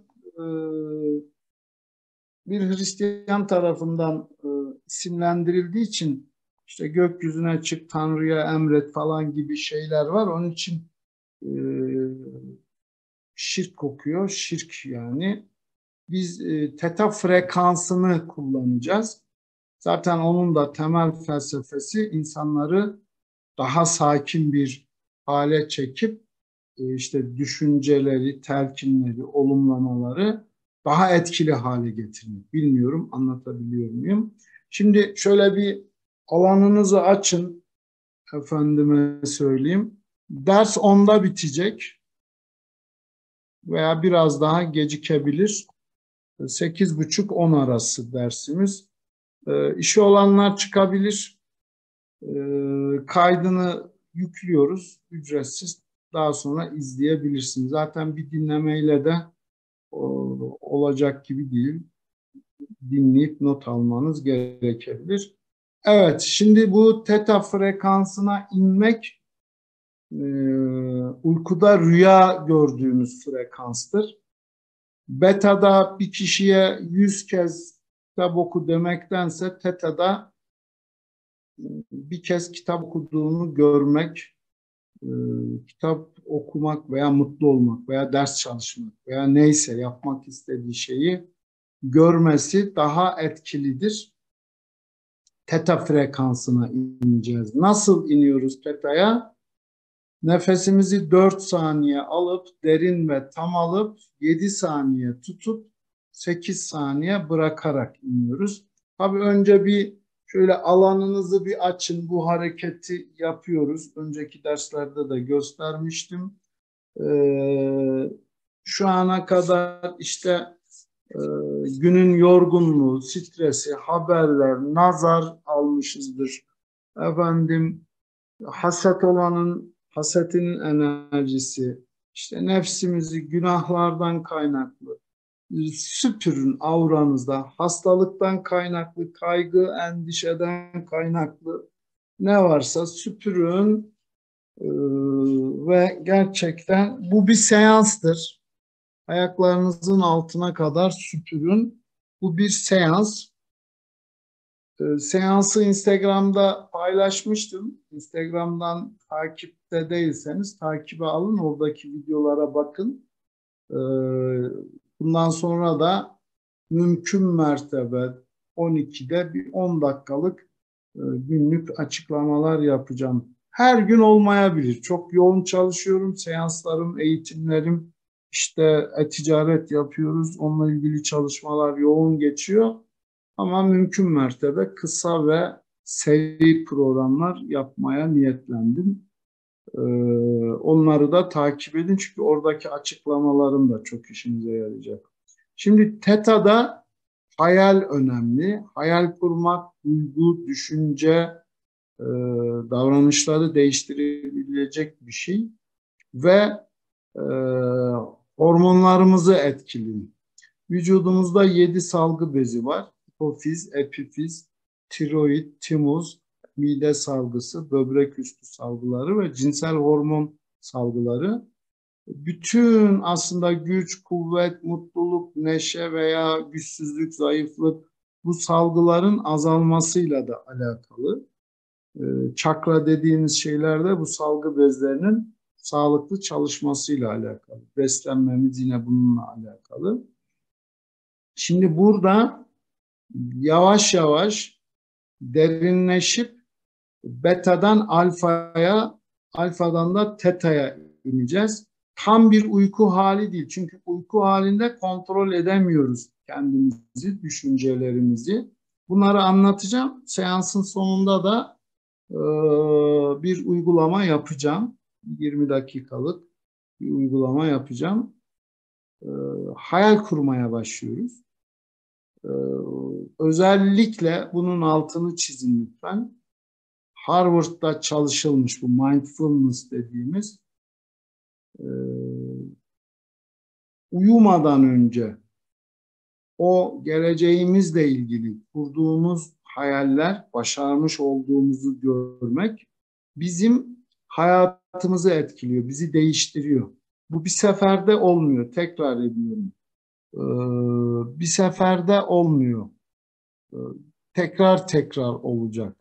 bir Hristiyan tarafından isimlendirildiği için işte gökyüzüne çık, Tanrı'ya emret falan gibi şeyler var. Onun için şirk kokuyor. Şirk yani. Biz theta frekansını kullanacağız. Zaten onun da temel felsefesi insanları daha sakin bir hale çekip işte düşünceleri, telkinleri, olumlamaları daha etkili hale getirmek. Bilmiyorum anlatabiliyor muyum? Şimdi şöyle bir alanınızı açın, efendime söyleyeyim. Ders 10'da bitecek veya biraz daha gecikebilir. 8.30-10 arası dersimiz. İşi olanlar çıkabilir. Kaydını yüklüyoruz ücretsiz. Daha sonra izleyebilirsiniz. Zaten bir dinlemeyle de olacak gibi değil. Dinleyip not almanız gerekebilir. Evet, şimdi bu teta frekansına inmek uykuda rüya gördüğümüz frekanstır. Beta'da bir kişiye 100 kez kitap oku demektense teta'da bir kez kitap okuduğunu görmek, kitap okumak veya mutlu olmak veya ders çalışmak veya neyse yapmak istediği şeyi görmesi daha etkilidir. Teta frekansına ineceğiz. Nasıl iniyoruz teta'ya? Nefesimizi 4 saniye alıp derin ve tam alıp 7 saniye tutup 8 saniye bırakarak iniyoruz. Tabii önce bir şöyle alanınızı bir açın. Bu hareketi yapıyoruz. Önceki derslerde de göstermiştim. Şu ana kadar işte günün yorgunluğu, stresi, haberler, nazar almışızdır. Efendim, haset olanın hasetinin enerjisi, işte nefsimizi günahlardan kaynaklı süpürün auranızda, hastalıktan kaynaklı, kaygı, endişeden kaynaklı ne varsa süpürün. Ve gerçekten bu bir seanstır. Ayaklarınızın altına kadar süpürün. Bu bir seans. Seansı Instagram'da paylaşmıştım. Instagram'dan takipte değilseniz takibe alın. Oradaki videolara bakın. Bundan sonra da mümkün mertebe 12'de bir 10 dakikalık günlük açıklamalar yapacağım. Her gün olmayabilir. Çok yoğun çalışıyorum. Seanslarım, eğitimlerim, işte ticaret yapıyoruz. Onunla ilgili çalışmalar yoğun geçiyor. Ama mümkün mertebe kısa ve seri programlar yapmaya niyetlendim. Onları da takip edin çünkü oradaki açıklamalarım da çok işinize yarayacak. Şimdi TETA'da hayal önemli. Hayal kurmak, duygu, düşünce, davranışları değiştirebilecek bir şey ve e, hormonlarımızı etkiliyor. Vücudumuzda 7 salgı bezi var. Hipofiz, epifiz, tiroid, timuz, mide salgısı, böbrek üstü salgıları ve cinsel hormon salgıları. Bütün aslında güç, kuvvet, mutluluk, neşe veya güçsüzlük, zayıflık bu salgıların azalmasıyla da alakalı. Çakra dediğimiz şeyler de bu salgı bezlerinin sağlıklı çalışmasıyla alakalı. Beslenmemiz yine bununla alakalı. Şimdi burada yavaş yavaş derinleşip betadan alfaya, alfadan da teta'ya ineceğiz. Tam bir uyku hali değil. Çünkü uyku halinde kontrol edemiyoruz kendimizi, düşüncelerimizi. Bunları anlatacağım. Seansın sonunda da bir uygulama yapacağım. 20 dakikalık bir uygulama yapacağım. Hayal kurmaya başlıyoruz. Özellikle bunun altını çizin lütfen. Harvard'da çalışılmış bu mindfulness dediğimiz uyumadan önce o geleceğimizle ilgili kurduğumuz hayaller, başarmış olduğumuzu görmek bizim hayatımızı etkiliyor, bizi değiştiriyor. Bu bir seferde olmuyor, tekrar ediyorum. Bir seferde olmuyor. Tekrar tekrar olacak.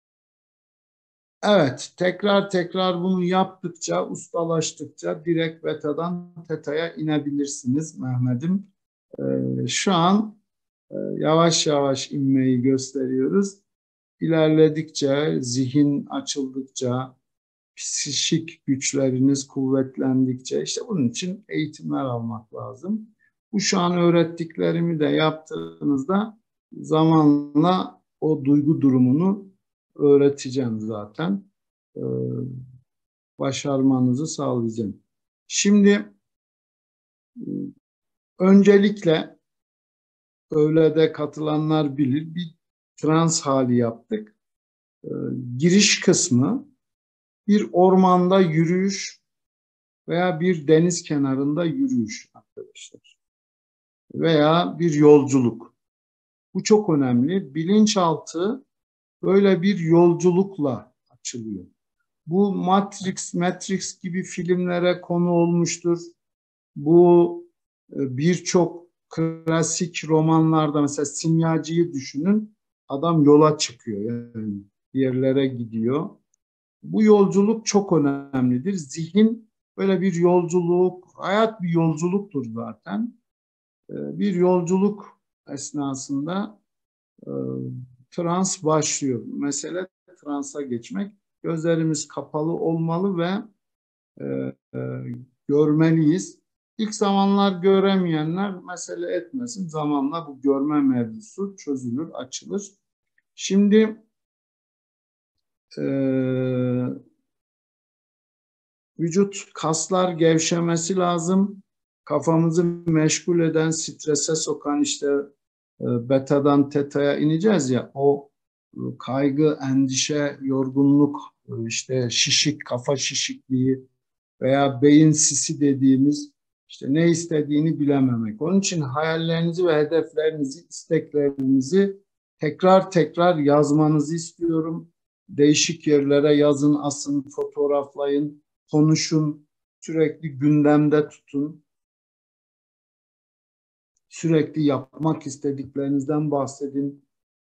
Evet, tekrar tekrar bunu yaptıkça, ustalaştıkça direkt betadan teta'ya inebilirsiniz Mehmet'im. Şu an yavaş yavaş inmeyi gösteriyoruz. İlerledikçe, zihin açıldıkça, psikik güçleriniz kuvvetlendikçe, işte bunun için eğitimler almak lazım. Bu şu an öğrettiklerimi de yaptığınızda zamanla o duygu durumunu öğreteceğim zaten. Ee, Başarmanızı sağlayacağım. Şimdi öncelikle öğlede katılanlar bilir bir trans hali yaptık. Giriş kısmı bir ormanda yürüyüş veya bir deniz kenarında yürüyüş arkadaşlar. Veya bir yolculuk. Bu çok önemli. Bilinçaltı böyle bir yolculukla açılıyor. Bu Matrix gibi filmlere konu olmuştur. Bu birçok klasik romanlarda mesela Simyacı'yı düşünün. Adam yola çıkıyor yani bir yerlere gidiyor. Bu yolculuk çok önemlidir. Zihin böyle bir yolculuk, hayat bir yolculuktur zaten. Bir yolculuk esnasında e, trans başlıyor. Mesele transa geçmek. Gözlerimiz kapalı olmalı ve görmeliyiz. İlk zamanlar göremeyenler mesele etmesin. Zamanla bu görme mevzusu çözülür, açılır. Şimdi vücut kaslar gevşemesi lazım. Kafamızı meşgul eden, strese sokan işte betadan teta'ya ineceğiz ya o kaygı, endişe, yorgunluk, işte şişik, kafa şişikliği veya beyin sisi dediğimiz işte ne istediğini bilememek. Onun için hayallerinizi ve hedeflerinizi, isteklerinizi tekrar tekrar yazmanızı istiyorum. Değişik yerlere yazın, asın, fotoğraflayın, konuşun, sürekli gündemde tutun. Sürekli yapmak istediklerinizden bahsedin.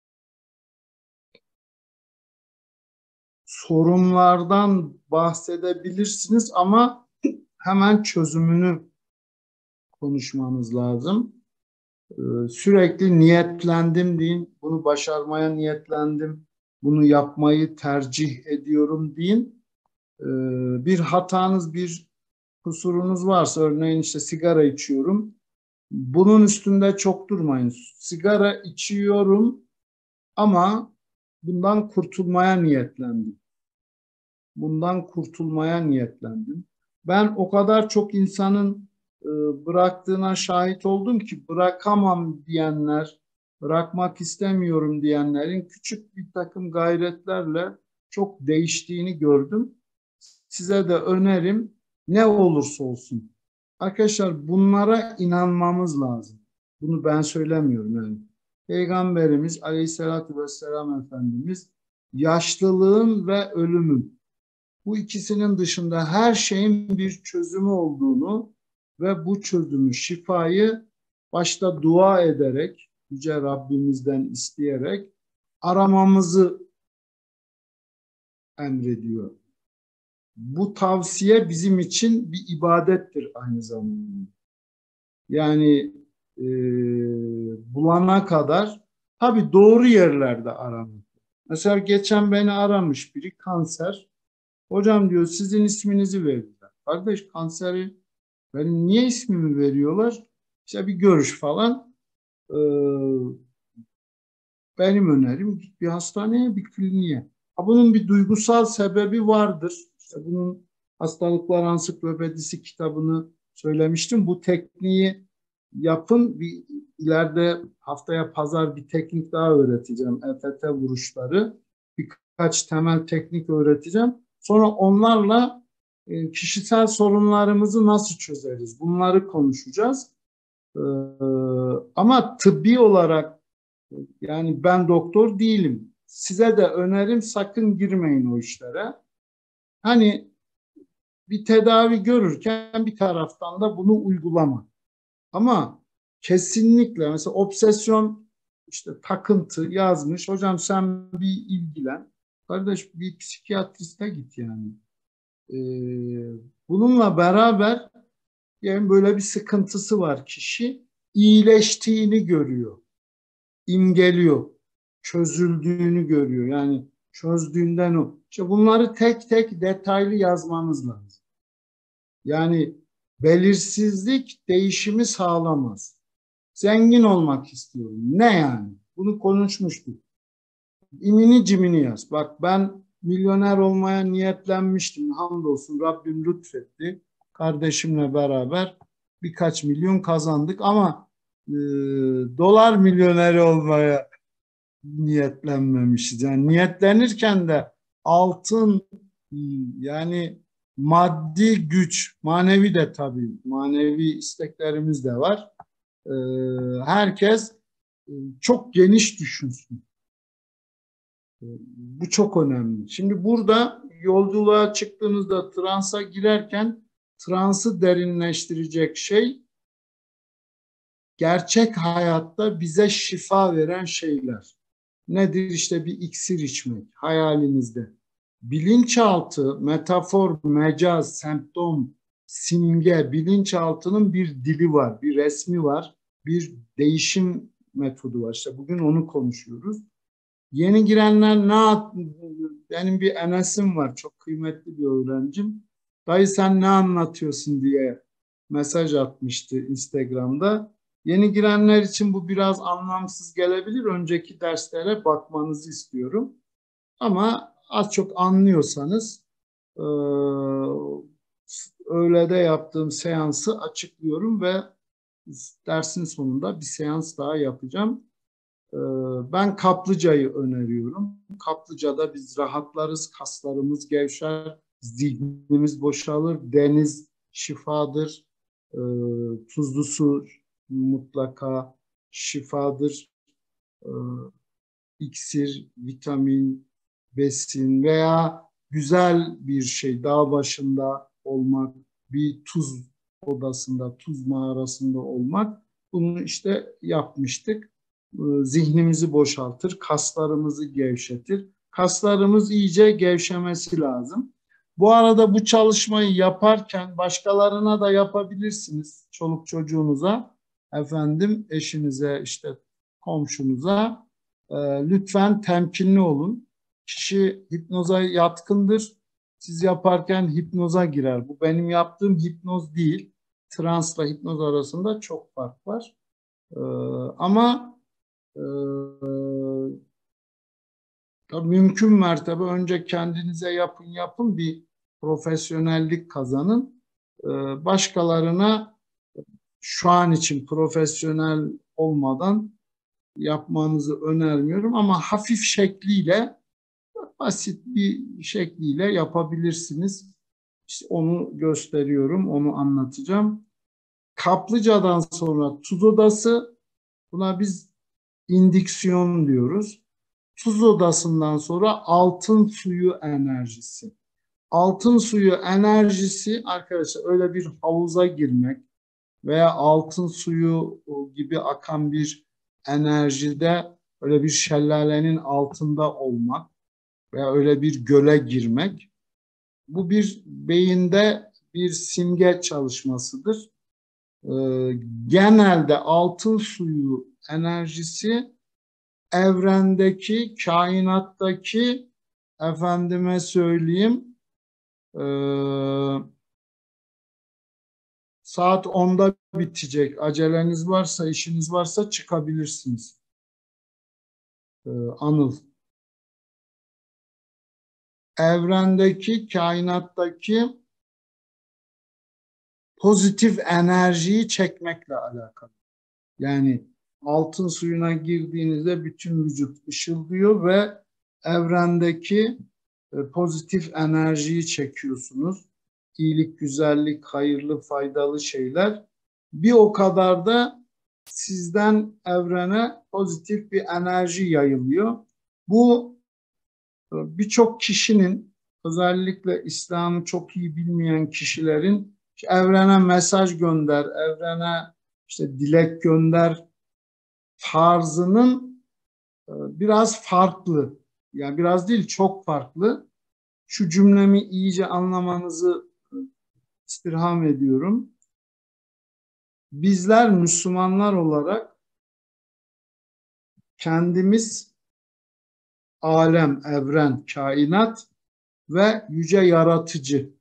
Sorunlardan bahsedebilirsiniz ama hemen çözümünü konuşmanız lazım. Sürekli niyetlendim deyin. Bunu başarmaya niyetlendim. Bunu yapmayı tercih ediyorum deyin. Bir hatanız, bir kusurunuz varsa örneğin işte sigara içiyorum. Bunun üstünde çok durmayın. Sigara içiyorum ama bundan kurtulmaya niyetlendim. Bundan kurtulmaya niyetlendim. Ben o kadar çok insanın bıraktığına şahit oldum ki bırakamam diyenler, bırakmak istemiyorum diyenlerin küçük bir takım gayretlerle çok değiştiğini gördüm. Size de önerim ne olursa olsun. Arkadaşlar bunlara inanmamız lazım. Bunu ben söylemiyorum yani. Peygamberimiz Aleyhisselatü Vesselam Efendimiz yaşlılığın ve ölümün bu ikisinin dışında her şeyin bir çözümü olduğunu ve bu çözümü, şifayı başta dua ederek, Yüce Rabbimizden isteyerek aramamızı emrediyor. Bu tavsiye bizim için bir ibadettir aynı zamanda. Yani e, bulana kadar tabii doğru yerlerde aramak. Mesela geçen beni aramış biri, kanser. Hocam diyor sizin isminizi verdiler. Kardeş, kanseri benim niye ismimi veriyorlar? İşte bir görüş falan. Ee, benim önerim git bir hastaneye, bir kliniğe. Ha, bunun bir duygusal sebebi vardır. İşte bunun Hastalıklar Ansiklopedisi kitabını söylemiştim. Bu tekniği yapın. Bir ileride haftaya pazar bir teknik daha öğreteceğim. EFT vuruşları. Birkaç temel teknik öğreteceğim. Sonra onlarla kişisel sorunlarımızı nasıl çözeriz? Bunları konuşacağız. Ee, ama tıbbi olarak yani ben doktor değilim. Size de önerim sakın girmeyin o işlere. Hani bir tedavi görürken bir taraftan da bunu uygulama. Ama kesinlikle mesela obsesyon, işte takıntı yazmış. Hocam sen bir ilgilen. Kardeş bir psikiyatriste git yani. Bununla beraber yani böyle bir sıkıntısı var kişi. İyileştiğini görüyor. İmgeliyor. Çözüldüğünü görüyor. Yani çözdüğünden o. İşte bunları tek tek detaylı yazmanız lazım. Yani belirsizlik değişimi sağlamaz. Zengin olmak istiyorum. Ne yani? Bunu konuşmuştuk. İmini cimini yaz. Bak ben milyoner olmaya niyetlenmiştim. Hamdolsun Rabbim lütfetti. Kardeşimle beraber birkaç milyon kazandık ama dolar milyoneri olmaya niyetlenmemişiz. Yani niyetlenirken de altın, yani maddi güç, manevi de tabii manevi isteklerimiz de var. Herkes çok geniş düşünsün. Bu çok önemli. Şimdi burada yolculuğa çıktığınızda transa girerken transı derinleştirecek şey gerçek hayatta bize şifa veren şeyler. Nedir? İşte bir iksir içmek hayalinizde. Bilinçaltı, metafor, mecaz, semptom, simge, bilinçaltının bir dili var, bir resmi var, bir değişim metodu var. İşte bugün onu konuşuyoruz. Yeni girenler ne yap? Benim bir Enes'im var, çok kıymetli bir öğrencim. Dayı sen ne anlatıyorsun diye mesaj atmıştı Instagram'da. Yeni girenler için bu biraz anlamsız gelebilir. Önceki derslere bakmanızı istiyorum. Ama az çok anlıyorsanız öğlede yaptığım seansı açıklıyorum ve dersin sonunda bir seans daha yapacağım. Ben kaplıcayı öneriyorum. Kaplıcada biz rahatlarız, kaslarımız gevşer, zihnimiz boşalır, deniz şifadır, tuzlu su mutlaka şifadır, iksir, vitamin, besin veya güzel bir şey, dağ başında olmak, bir tuz odasında, tuz mağarasında olmak, bunu işte yapmıştık. Zihnimizi boşaltır, kaslarımızı gevşetir. Kaslarımız iyice gevşemesi lazım. Bu arada bu çalışmayı yaparken başkalarına da yapabilirsiniz. Çoluk çocuğunuza, efendim eşinize, işte komşunuza. Lütfen temkinli olun. Kişi hipnoza yatkındır. Siz yaparken hipnoza girer. Bu benim yaptığım hipnoz değil. Transla hipnoz arasında çok fark var. Ama e, mümkün mertebe önce kendinize yapın bir profesyonellik kazanın. Başkalarına şu an için profesyonel olmadan yapmanızı önermiyorum ama hafif şekliyle, basit bir şekliyle yapabilirsiniz. İşte onu gösteriyorum, onu anlatacağım. Kaplıcadan sonra tuz odası, buna biz indiksiyon diyoruz. Tuz odasından sonra altın suyu enerjisi. Altın suyu enerjisi arkadaşlar öyle bir havuza girmek veya altın suyu gibi akan bir enerjide öyle bir şelalenin altında olmak veya öyle bir göle girmek. Bu bir beyinde bir simge çalışmasıdır. Genelde altın suyu enerjisi evrendeki, kainattaki, efendime söyleyeyim, e, saat 10'da bitecek. Aceleniz varsa, işiniz varsa çıkabilirsiniz. Anıl. Evrendeki, kainattaki pozitif enerjiyi çekmekle alakalı. Yani altın suyuna girdiğinizde bütün vücut ışıldıyor ve evrendeki pozitif enerjiyi çekiyorsunuz. İyilik, güzellik, hayırlı, faydalı şeyler. Bir o kadar da sizden evrene pozitif bir enerji yayılıyor. Bu birçok kişinin, özellikle İslam'ı çok iyi bilmeyen kişilerin evrene mesaj gönder, evrene işte dilek gönder tarzının biraz farklı. Yani biraz değil, çok farklı. Şu cümlemi iyice anlamanızı istirham ediyorum. Bizler Müslümanlar olarak kendimiz alem, evren, kainat ve yüce yaratıcı.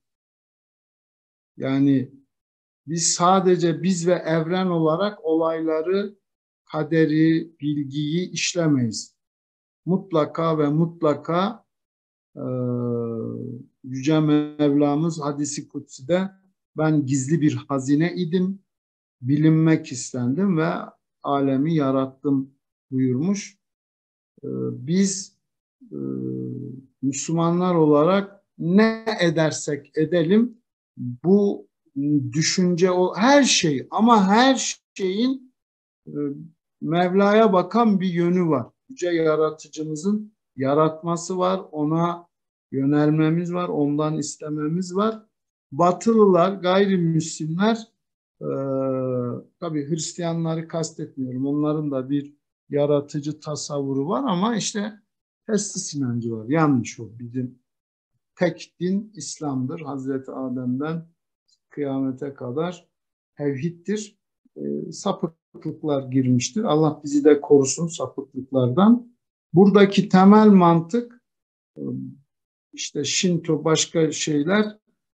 Yani biz ve evren olarak olayları, kaderi, bilgiyi işlemeyiz. Mutlaka ve mutlaka e, Yüce Mevlamız hadisi kutsi'de ben gizli bir hazine idim, bilinmek istendim ve alemi yarattım buyurmuş. Biz e, Müslümanlar olarak ne edersek edelim bu düşünce o her şey ama her şeyin e, Mevla'ya bakan bir yönü var. Yüce Yaratıcımızın yaratması var, ona yönelmemiz var, ondan istememiz var. Batılılar, gayrimüslimler, e, tabii Hristiyanları kastetmiyorum. Onların da bir yaratıcı tasavvuru var ama işte testis inancı var. Yanlış o. Bizim tek din İslam'dır. Hazreti Adem'den kıyamete kadar tevhiddir. Sapıklıklar girmiştir. Allah bizi de korusun sapıklıklardan. Buradaki temel mantık işte Şinto başka şeyler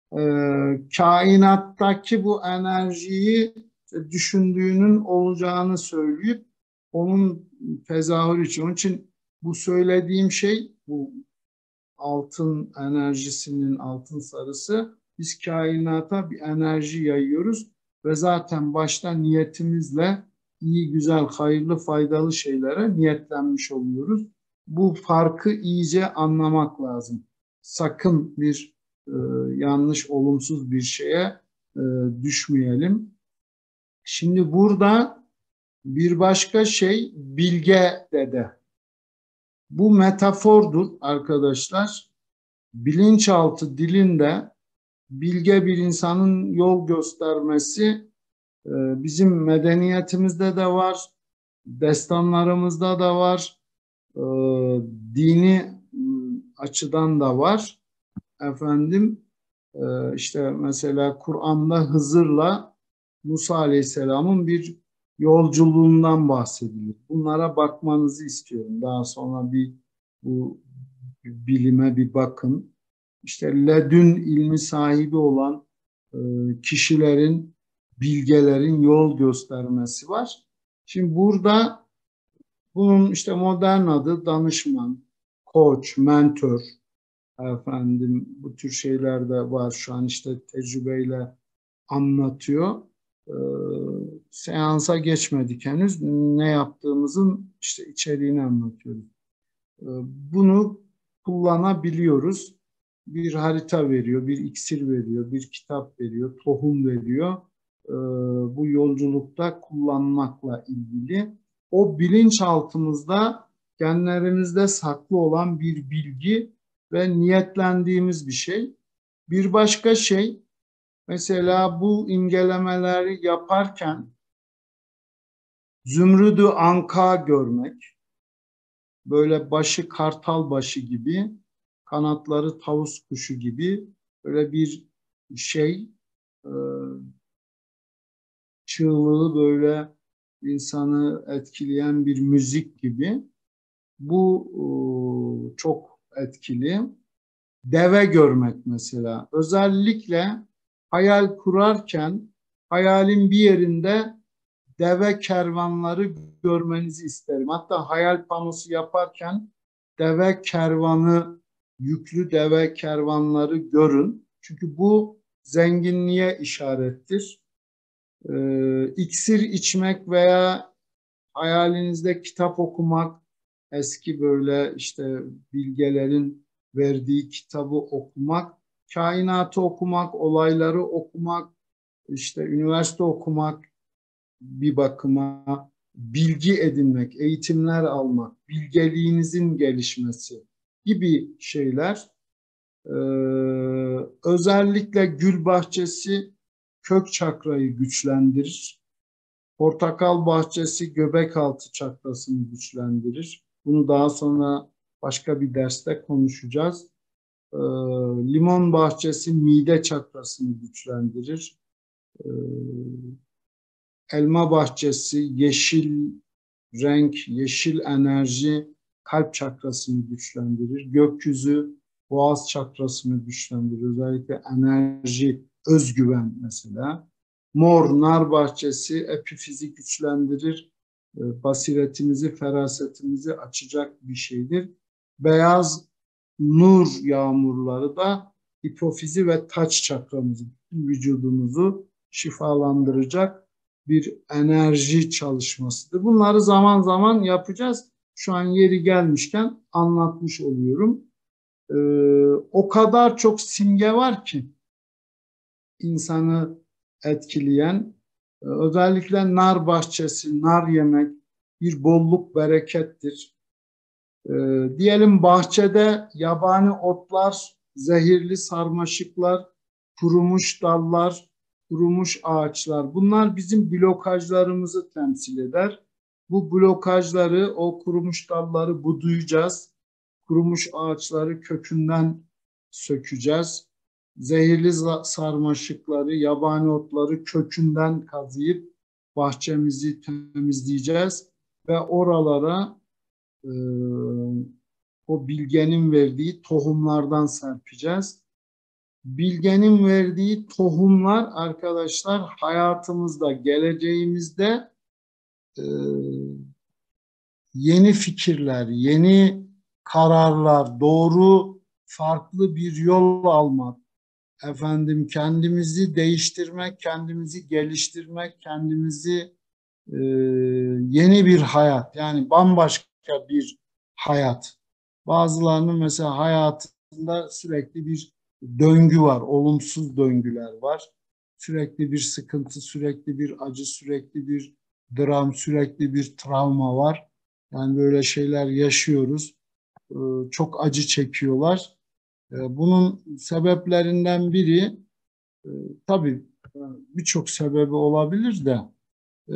kainattaki bu enerjiyi düşündüğünün olacağını söyleyip onun tezahürü için. Onun için bu söylediğim şey bu altın enerjisinin altın sarısı biz kainata bir enerji yayıyoruz ve zaten başta niyetimizle iyi, güzel, hayırlı, faydalı şeylere niyetlenmiş oluyoruz. Bu farkı iyice anlamak lazım. Sakın bir yanlış, olumsuz bir şeye e, düşmeyelim. Şimdi burada bir başka şey bilge dede. Bu metafordur arkadaşlar. Bilinçaltı dilinde bilge bir insanın yol göstermesi bizim medeniyetimizde de var, destanlarımızda da var, e, dini açıdan da var. Efendim işte mesela Kur'an'da Hızır'la Musa Aleyhisselam'ın bir yolculuğundan bahsedilir. Bunlara bakmanızı istiyorum. Daha sonra bu bilime bir bakın. İşte ledün ilmi sahibi olan e, kişilerin, bilgelerin yol göstermesi var. Şimdi burada bunun işte modern adı danışman, koç, mentor, efendim bu tür şeyler de var şu an işte tecrübeyle anlatıyor. E, Seansa geçmedik henüz. Ne yaptığımızın işte içeriğini anlatıyoruz. Bunu kullanabiliyoruz. Bir harita veriyor, bir iksir veriyor, bir kitap veriyor, tohum veriyor. Bu yolculukta kullanmakla ilgili. O bilinçaltımızda genlerimizde saklı olan bir bilgi ve niyetlendiğimiz bir şey. Bir başka şey, mesela bu imgelemeleri yaparken zümrüdü anka görmek, böyle başı kartal başı gibi, kanatları tavus kuşu gibi böyle bir şey, e, çığlığı böyle insanı etkileyen bir müzik gibi. Bu çok etkili. Deve görmek mesela. Özellikle hayal kurarken hayalin bir yerinde deve kervanları görmenizi isterim. Hatta hayal panosu yaparken deve kervanı, yüklü deve kervanları görün. Çünkü bu zenginliğe işarettir. İksir içmek veya hayalinizde kitap okumak, eski böyle işte bilgelerin verdiği kitabı okumak, kainatı okumak, olayları okumak, işte üniversite okumak, bir bakıma bilgi edinmek, eğitimler almak, bilgeliğinizin gelişmesi gibi şeyler. Özellikle gül bahçesi kök çakrayı güçlendirir. Portakal bahçesi göbek altı çakrasını güçlendirir. Bunu daha sonra başka bir derste konuşacağız. Limon bahçesi mide çakrasını güçlendirir. Ee, Elma bahçesi yeşil renk, yeşil enerji kalp çakrasını güçlendirir. Gökyüzü boğaz çakrasını güçlendirir. Özellikle enerji, özgüven mesela. Mor nar bahçesi epifizi güçlendirir. Basiretimizi, ferasetimizi açacak bir şeydir. Beyaz nur yağmurları da hipofizi ve taç çakramızı, vücudumuzu şifalandıracak bir enerji çalışmasıdır. Bunları zaman zaman yapacağız. Şu an yeri gelmişken anlatmış oluyorum. O kadar çok simge var ki insanı etkileyen, özellikle nar bahçesi, nar yemek bir bolluk berekettir. Diyelim bahçede yabani otlar, zehirli sarmaşıklar, kurumuş dallar, kurumuş ağaçlar. Bunlar bizim blokajlarımızı temsil eder. Bu blokajları, o kurumuş dalları budayacağız. Kurumuş ağaçları kökünden sökeceğiz. Zehirli sarmaşıkları, yabani otları kökünden kazıyıp bahçemizi temizleyeceğiz ve oralara e, o bilgenin verdiği tohumlardan serpeceğiz. Bilgenin verdiği tohumlar arkadaşlar hayatımızda, geleceğimizde e, yeni fikirler, yeni kararlar, doğru farklı bir yol almak, efendim kendimizi değiştirmek, kendimizi geliştirmek, kendimizi e, yeni bir hayat, yani bambaşka bir hayat. Bazılarının mesela hayatında sürekli bir döngü var, olumsuz döngüler var. Sürekli bir sıkıntı, sürekli bir acı, sürekli bir dram, sürekli bir travma var. Yani böyle şeyler yaşıyoruz. Çok acı çekiyorlar. Bunun sebeplerinden biri e, tabii birçok sebebi olabilir de e,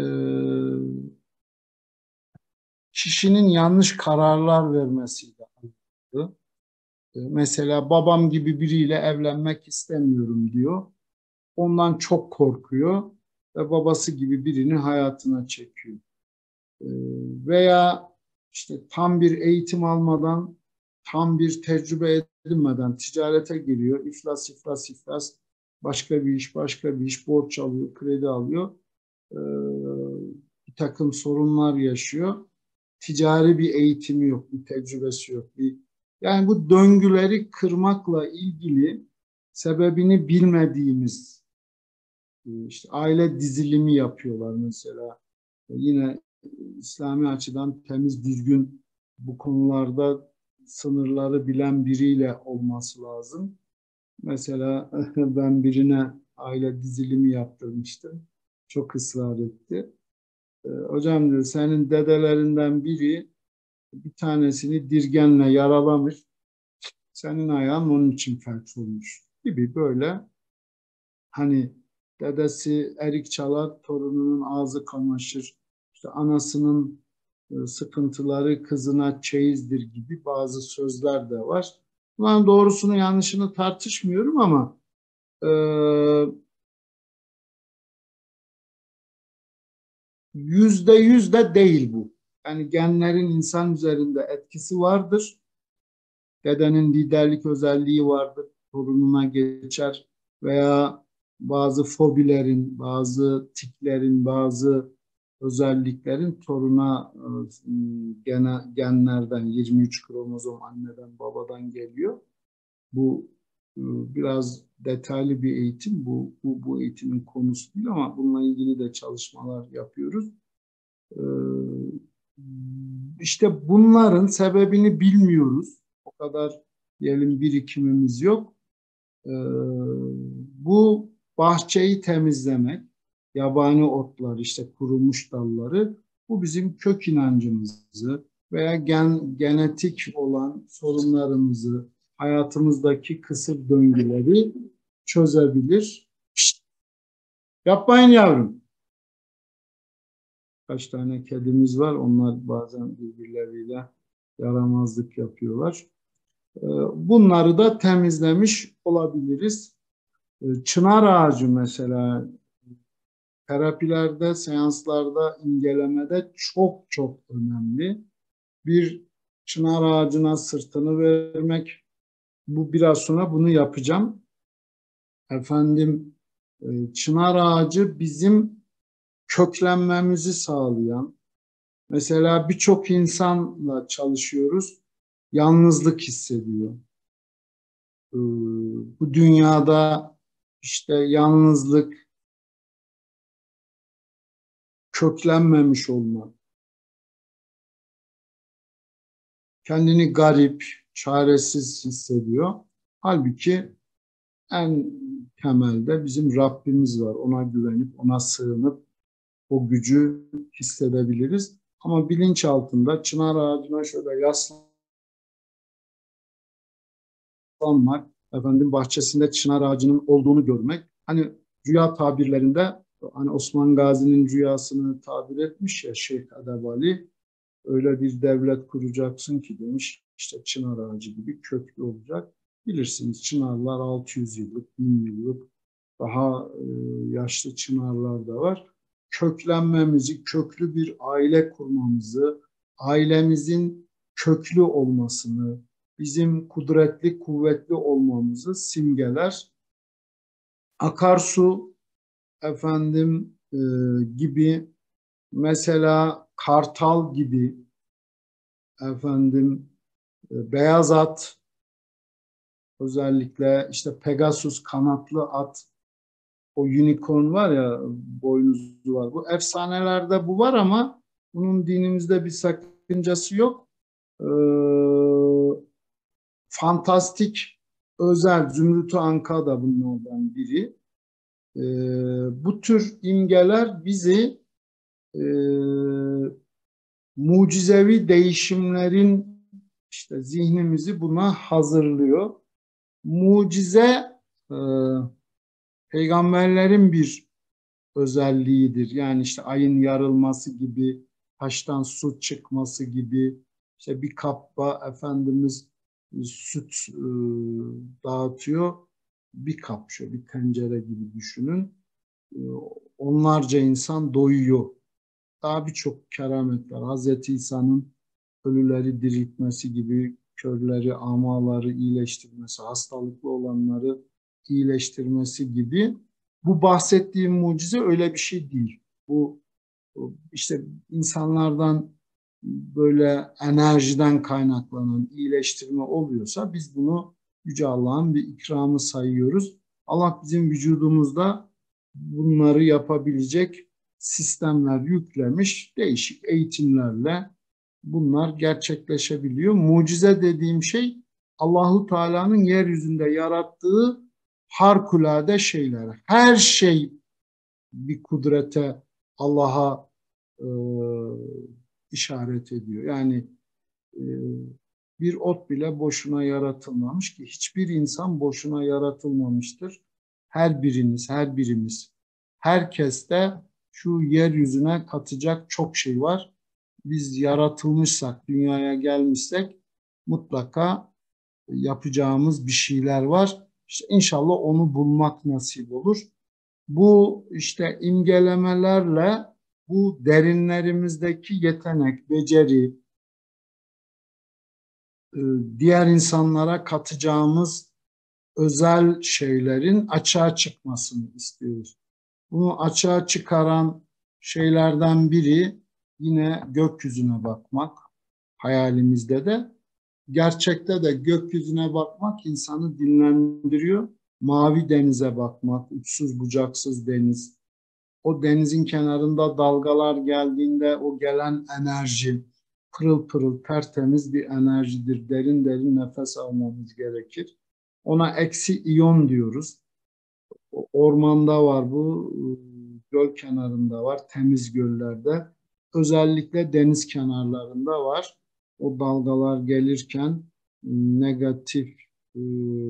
kişinin yanlış kararlar vermesiyle alakalı. Mesela babam gibi biriyle evlenmek istemiyorum diyor. Ondan çok korkuyor ve babası gibi birini hayatına çekiyor. E, Veya işte tam bir eğitim almadan, tam bir tecrübe edinmeden ticarete giriyor. İflas, iflas, iflas. Başka bir iş, başka bir iş. Borç alıyor, kredi alıyor. E, Bir takım sorunlar yaşıyor. Ticari bir eğitimi yok, bir tecrübesi yok. Yani bu döngüleri kırmakla ilgili sebebini bilmediğimiz işte aile dizilimi yapıyorlar mesela. Yine İslami açıdan temiz, düzgün bu konularda sınırları bilen biriyle olması lazım. Mesela ben birine aile dizilimi yaptırmıştım. Çok ısrar etti. Hocam dedi, senin dedelerinden biri bir tanesini dirgenle yaralamış. Senin ayağın onun için felç olmuş gibi böyle, hani dedesi erik çalar, torununun ağzı kamaşır. İşte anasının sıkıntıları kızına çeyizdir gibi bazı sözler de var. Bunların doğrusunu yanlışını tartışmıyorum ama e, %100 de değil bu. Yani genlerin insan üzerinde etkisi vardır. Dedenin liderlik özelliği vardır. Torununa geçer veya bazı fobilerin, bazı tiklerin, bazı özelliklerin toruna genlerden 23 kromozom anneden babadan geliyor. Bu biraz detaylı bir eğitim. Bu eğitimin konusu değil ama bununla ilgili de çalışmalar yapıyoruz. E, işte bunların sebebini bilmiyoruz. O kadar diyelim birikimimiz yok. Ee, bu bahçeyi temizlemek, yabani otlar, işte kurumuş dalları, bu bizim kök inancımızı veya genetik olan sorunlarımızı, hayatımızdaki kısır döngüleri çözebilir. Şişt, yapmayın yavrum. Kaç tane kedimiz var, onlar bazen birbirleriyle yaramazlık yapıyorlar. Bunları da temizlemiş olabiliriz. Çınar ağacı mesela terapilerde, seanslarda, incelemede çok çok önemli. Bir çınar ağacına sırtını vermek, bu biraz sonra bunu yapacağım. Efendim, çınar ağacı bizim köklenmemizi sağlayan, mesela birçok insanla çalışıyoruz, yalnızlık hissediyor. Bu dünyada işte yalnızlık, köklenmemiş olmak, kendini garip, çaresiz hissediyor. Halbuki en temelde bizim Rabbimiz var. Ona güvenip, ona sığınıp o gücü hissedebiliriz. Ama bilinç altında çınar ağacına şöyle yaslanmak, efendim bahçesinde çınar ağacının olduğunu görmek. Hani rüya tabirlerinde hani Osman Gazi'nin rüyasını tabir etmiş ya Şeyh Edebali, öyle bir devlet kuracaksın ki demiş, işte çınar ağacı gibi köklü olacak. Bilirsiniz çınarlar 600 yıllık, 1000 yıllık, daha yaşlı çınarlar da var. Köklenmemizi, köklü bir aile kurmamızı, ailemizin köklü olmasını, bizim kudretli, kuvvetli olmamızı simgeler. Akarsu efendim gibi, mesela kartal gibi, efendim beyaz at, özellikle işte Pegasus kanatlı at, o unicorn var ya, boynuzu var. Bu efsanelerde bu var ama bunun dinimizde bir sakıncası yok. Ee, fantastik, özel, Zümrüt-ü Anka da bunlardan biri. Bu tür imgeler bizi e, mucizevi değişimlerin, işte zihnimizi buna hazırlıyor. Mucize e, peygamberlerin bir özelliğidir. Yani işte ayın yarılması gibi, taştan su çıkması gibi, işte bir kapta Efendimiz süt dağıtıyor. Bir kap, şöyle bir tencere gibi düşünün. E, onlarca insan doyuyor. Daha birçok kerametler. Hazreti İsa'nın ölüleri diriltmesi gibi, körleri, amaları iyileştirmesi, hastalıklı olanları iyileştirmesi gibi. Bu bahsettiğim mucize öyle bir şey değil. Bu işte insanlardan böyle enerjiden kaynaklanan iyileştirme oluyorsa biz bunu Yüce Allah'ın bir ikramı sayıyoruz. Allah bizim vücudumuzda bunları yapabilecek sistemler yüklemiş. Değişik eğitimlerle bunlar gerçekleşebiliyor. Mucize dediğim şey Allahu Teala'nın yeryüzünde yarattığı harikulade şeyler. Her şey bir kudrete, Allah'a e, işaret ediyor. Yani e, bir ot bile boşuna yaratılmamış ki hiçbir insan boşuna yaratılmamıştır. Her biriniz, her birimiz, herkeste şu yeryüzüne katacak çok şey var. Biz yaratılmışsak, dünyaya gelmişsek mutlaka yapacağımız bir şeyler var. İşte inşallah onu bulmak nasip olur. Bu işte imgelemelerle bu derinlerimizdeki yetenek, beceri, e, diğer insanlara katacağımız özel şeylerin açığa çıkmasını istiyoruz. Bunu açığa çıkaran şeylerden biri yine gökyüzüne bakmak, hayalimizde de. Gerçekte de gökyüzüne bakmak insanı dinlendiriyor. Mavi denize bakmak, uçsuz bucaksız deniz. O denizin kenarında dalgalar geldiğinde o gelen enerji pırıl pırıl tertemiz bir enerjidir. Derin derin nefes almamız gerekir. Ona eksi iyon diyoruz. Ormanda var bu, göl kenarında var, temiz göllerde. Özellikle deniz kenarlarında var. O dalgalar gelirken negatif e,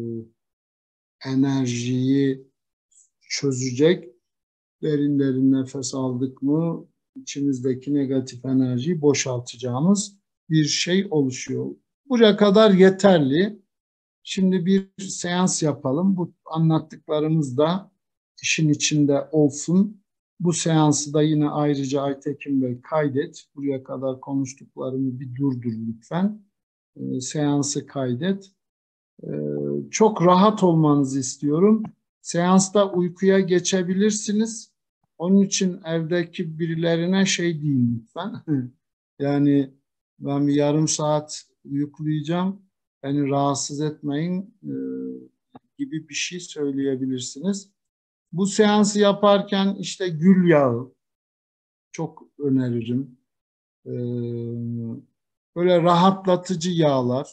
enerjiyi çözecek. Derin derin nefes aldık mı içimizdeki negatif enerjiyi boşaltacağımız bir şey oluşuyor. Buraya kadar yeterli. Şimdi bir seans yapalım. Bu anlattıklarımız da işin içinde olsun. Bu seansı da yine ayrıca Aytekin Bey kaydet. Buraya kadar konuştuklarımı bir durdur lütfen. Seansı kaydet. Çok rahat olmanızı istiyorum. Seansta uykuya geçebilirsiniz. Onun için evdeki birilerine şey deyin lütfen. Yani ben bir yarım saat uyuklayacağım. Beni rahatsız etmeyin gibi bir şey söyleyebilirsiniz. Bu seansı yaparken işte gül yağı çok öneririm. Ee, Böyle rahatlatıcı yağlar,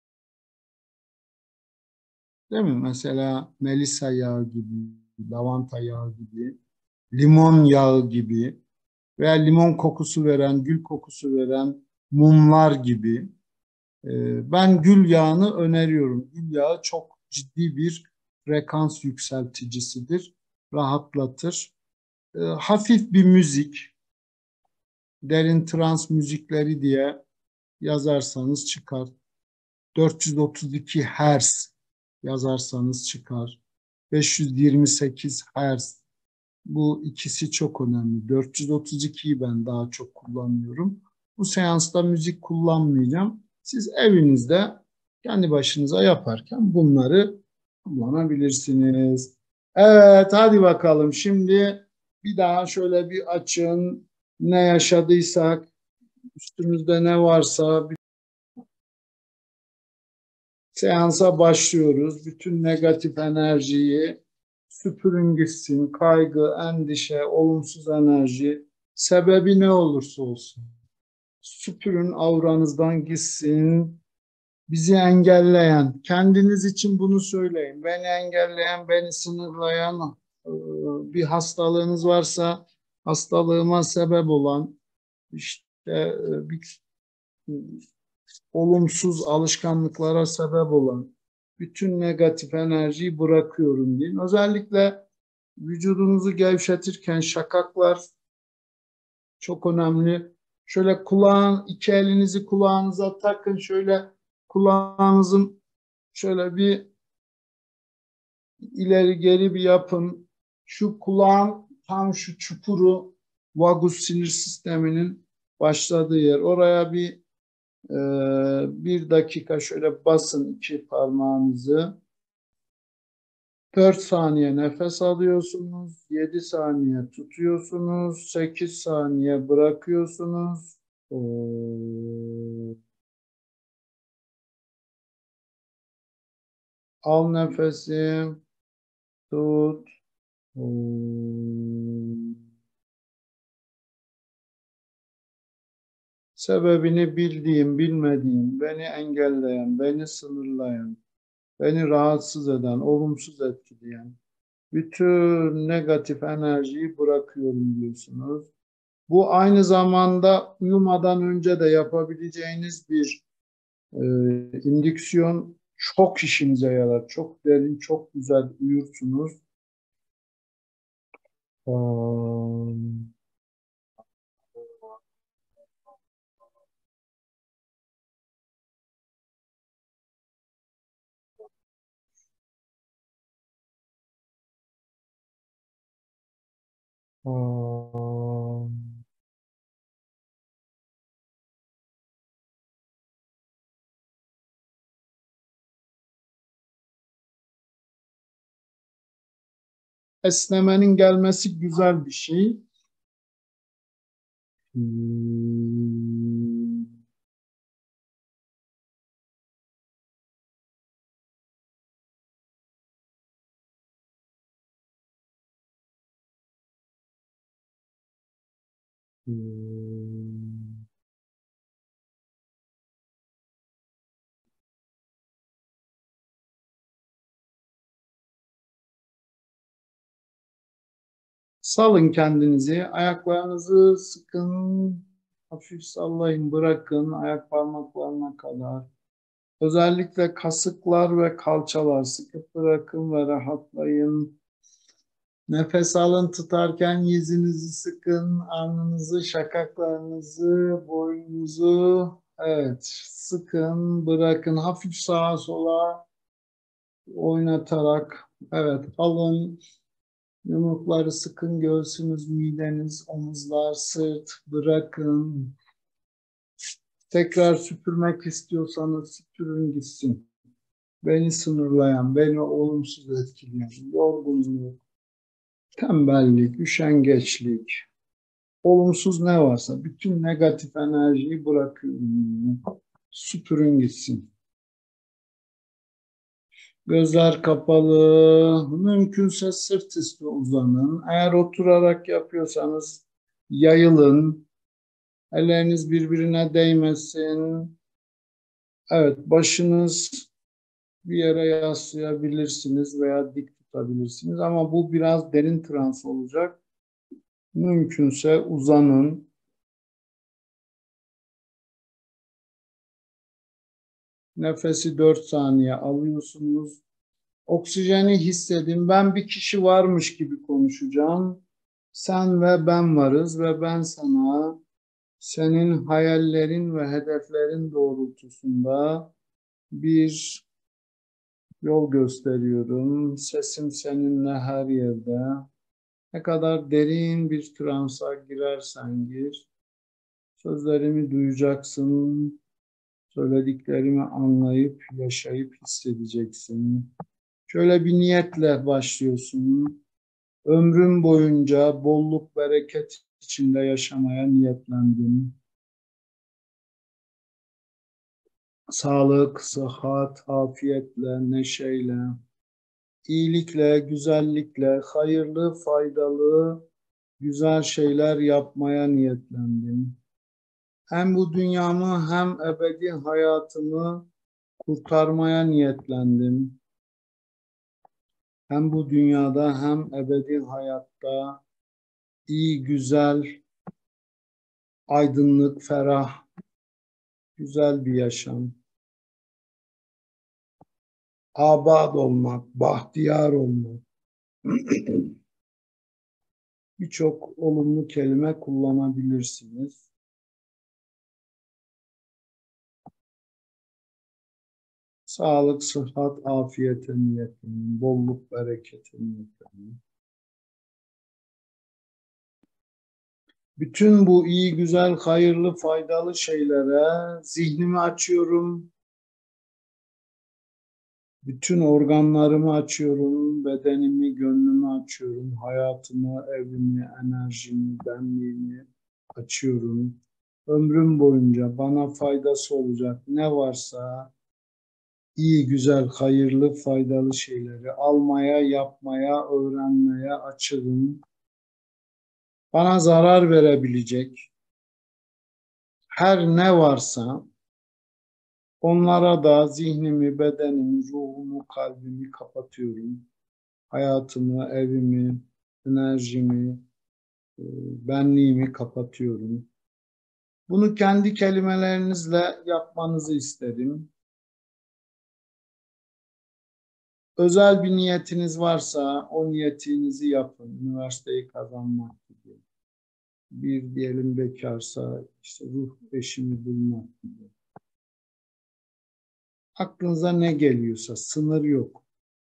değil mi? Mesela melisa yağı gibi, lavanta yağı gibi, limon yağı gibi veya limon kokusu veren, gül kokusu veren mumlar gibi. Ben gül yağını öneriyorum. Gül yağı çok ciddi bir frekans yükselticisidir. Rahatlatır. Hafif bir müzik, derin trans müzikleri diye yazarsanız çıkar. 432 Hz yazarsanız çıkar. 528 Hz. Bu ikisi çok önemli. 432'yi ben daha çok kullanıyorum. Bu seansta müzik kullanmayacağım. Siz evinizde kendi başınıza yaparken bunları kullanabilirsiniz. Evet, hadi bakalım. Şimdi bir daha şöyle bir açın. Ne yaşadıysak, üstümüzde ne varsa bir seansa başlıyoruz. Bütün negatif enerjiyi süpürün gitsin. Kaygı, endişe, olumsuz enerji, sebebi ne olursa olsun. Süpürün avranızdan gitsin. Bizi engelleyen, kendiniz için bunu söyleyin. Beni engelleyen, beni sınırlayan bir hastalığınız varsa hastalığıma sebep olan işte bir olumsuz alışkanlıklara sebep olan bütün negatif enerjiyi bırakıyorum deyin. Özellikle vücudunuzu gevşetirken şakaklar çok önemli. Şöyle iki elinizi kulağınıza takın. Şöyle kulağınızın şöyle bir ileri geri bir yapın. Şu kulağın tam şu çukuru vagus sinir sisteminin başladığı yer. Oraya bir dakika şöyle basın iki parmağınızı. 4 saniye nefes alıyorsunuz. 7 saniye tutuyorsunuz. 8 saniye bırakıyorsunuz. Al nefesi. Tut. Sebebini bildiğim, bilmediğim, beni engelleyen, beni sınırlayan, beni rahatsız eden, olumsuz etkileyen bütün negatif enerjiyi bırakıyorum diyorsunuz. Bu aynı zamanda uyumadan önce de yapabileceğiniz bir indüksiyon, çok işinize yarar. Çok derin, çok güzel uyursunuz. Am, am. Esnemenin gelmesi güzel bir şey. Hmm. Hmm. Salın kendinizi, ayaklarınızı sıkın, hafif sallayın, bırakın ayak parmaklarına kadar. Özellikle kasıklar ve kalçalar sıkıp bırakın ve rahatlayın. Nefes alın, tutarken yüzünüzü sıkın, alnınızı, şakaklarınızı, boynunuzu, evet, sıkın, bırakın, hafif sağa sola oynatarak, evet, alın, yumrukları sıkın, göğsünüz, mideniz, omuzlar, sırt, bırakın. Tekrar süpürmek istiyorsanız süpürün gitsin. Beni sınırlayan, beni olumsuz etkileyen, yorgunluk, tembellik, üşengeçlik, olumsuz ne varsa bütün negatif enerjiyi bırakıyorum. Süpürün gitsin. Gözler kapalı, mümkünse sırt üstü uzanın. Eğer oturarak yapıyorsanız yayılın, elleriniz birbirine değmesin. Evet, başınız bir yere yaslayabilirsiniz veya dik tutabilirsiniz ama bu biraz derin trans olacak. Mümkünse uzanın. Nefesi 4 saniye alıyorsunuz. Oksijeni hissedin. Ben bir kişi varmış gibi konuşacağım. Sen ve ben varız ve ben sana senin hayallerin ve hedeflerin doğrultusunda bir yol gösteriyorum. Sesim seninle her yerde. Ne kadar derin bir transa girersen gir, sözlerimi duyacaksın, söylediklerimi anlayıp, yaşayıp hissedeceksin. Şöyle bir niyetle başlıyorsun. Ömrüm boyunca bolluk, bereket içinde yaşamaya niyetlendim. Sağlık, sıhhat, afiyetle, neşeyle, iyilikle, güzellikle, hayırlı, faydalı, güzel şeyler yapmaya niyetlendim. Hem bu dünyamı hem ebedi hayatımı kurtarmaya niyetlendim. Hem bu dünyada hem ebedi hayatta iyi, güzel, aydınlık, ferah, güzel bir yaşam. Abad olmak, bahtiyar olmak. Birçok olumlu kelime kullanabilirsiniz. Sağlık, sıhhat, afiyete niyetlenin, bolluk, berekete niyetlenin. Bütün bu iyi, güzel, hayırlı, faydalı şeylere zihnimi açıyorum. Bütün organlarımı açıyorum, bedenimi, gönlümü açıyorum, hayatımı, evimi, enerjimi, benliğimi açıyorum. Ömrüm boyunca bana faydası olacak ne varsa iyi, güzel, hayırlı, faydalı şeyleri almaya, yapmaya, öğrenmeye açığım. Bana zarar verebilecek her ne varsa onlara da zihnimi, bedenimi, ruhumu, kalbimi kapatıyorum. Hayatımı, evimi, enerjimi, benliğimi kapatıyorum. Bunu kendi kelimelerinizle yapmanızı isterim. Özel bir niyetiniz varsa o niyetinizi yapın. Üniversiteyi kazanmak gibi. Bir diyelim bekarsa işte ruh eşimi bulmak gibi. Aklınıza ne geliyorsa sınır yok.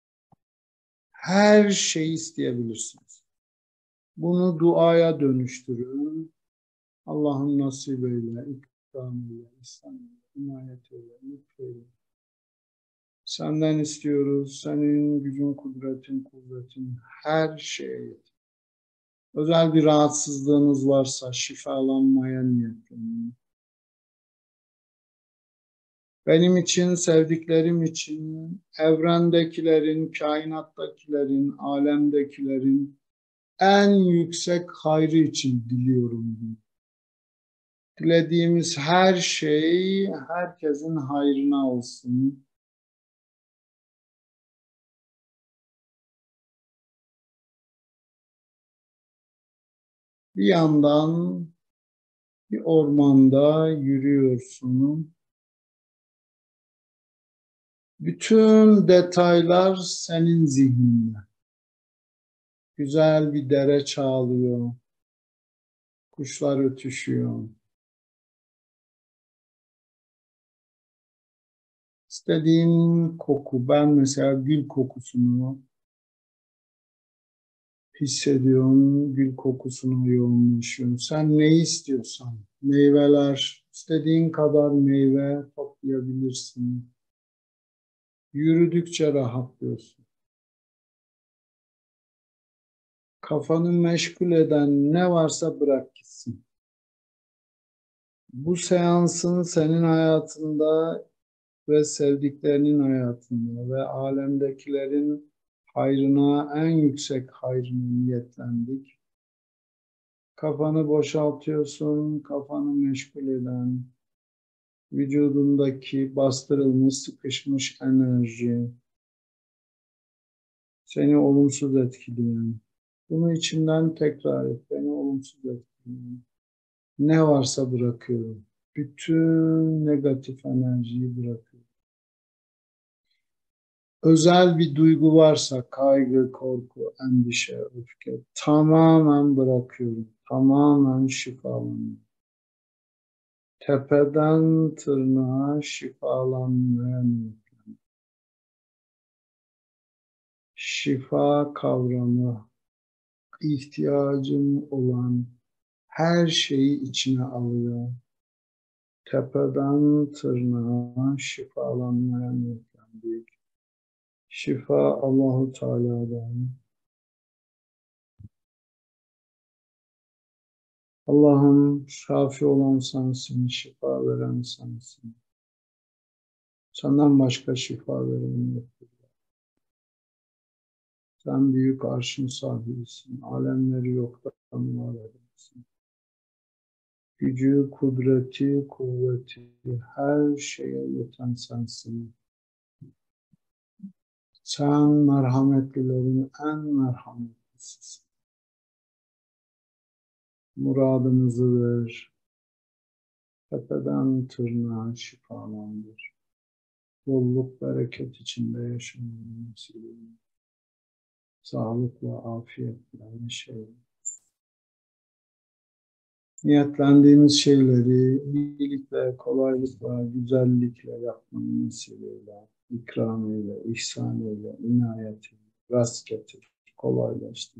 Her şeyi isteyebilirsiniz. Bunu duaya dönüştürün. Allah'ın nasip eyle, ikram eyle, ihsan eyle, inayet eyle, lütfeyle. Senden istiyoruz. Senin gücün, kudretin, kuvvetin her şeye yeter. Özel bir rahatsızlığınız varsa şifalanmaya niyetlenin. Benim için, sevdiklerim için, evrendekilerin, kainattakilerin, alemdekilerin en yüksek hayrı için diliyorum. Dilediğimiz her şey herkesin hayrına olsun. Bir yandan bir ormanda yürüyorsun. Bütün detaylar senin zihninde. Güzel bir dere çağlıyor. Kuşlar ötüşüyor. İstediğin koku. Ben mesela gül kokusunu hissediyorum. Gül kokusunu yoğunlaşıyorum. Sen ne istiyorsan. Meyveler. İstediğin kadar meyve toplayabilirsin. Yürüdükçe rahatlıyorsun. Kafanı meşgul eden ne varsa bırak gitsin. Bu seansın senin hayatında ve sevdiklerinin hayatında ve alemdekilerin hayrına, en yüksek hayrına niyetlendik. Kafanı boşaltıyorsun, kafanı meşgul eden, vücudundaki bastırılmış, sıkışmış enerji, seni olumsuz etkileyen. Bunu içinden tekrar et, beni olumsuz etkileyen. Ne varsa bırakıyorum. Bütün negatif enerjiyi bırakıyorum. Özel bir duygu varsa kaygı, korku, endişe, öfke tamamen bırakıyorum. Tamamen şifalanıyorum. Tepeden tırnağa şifalanmaya niyetlendim. Şifa kavramı ihtiyacım olan her şeyi içine alıyor. Tepeden tırnağa şifalanmaya niyetlendik. Şifa Allahu Teala'dan. Allah'ım şafi olan sensin, şifa veren sensin. Senden başka şifa veren yoktur. Sen büyük arşın sahibisin. Alemleri yoktan var edersin. Gücü, kudreti, kuvveti, her şeye yeten sensin. Sen merhametlilerin en merhametlisisin. Muradımızı ver. Tepeden tırnağa şifalandır. Bolluk, bereket içinde yaşamayı nasip eyle. Sağlıkla, afiyetle, neşeyle. Niyetlendiğimiz şeyleri iyilikle, kolaylıkla, güzellikle yapmanı nasip eyle. İkram eyle, ihsan eyle, inayet eyle, rast getir, kolaylaştır.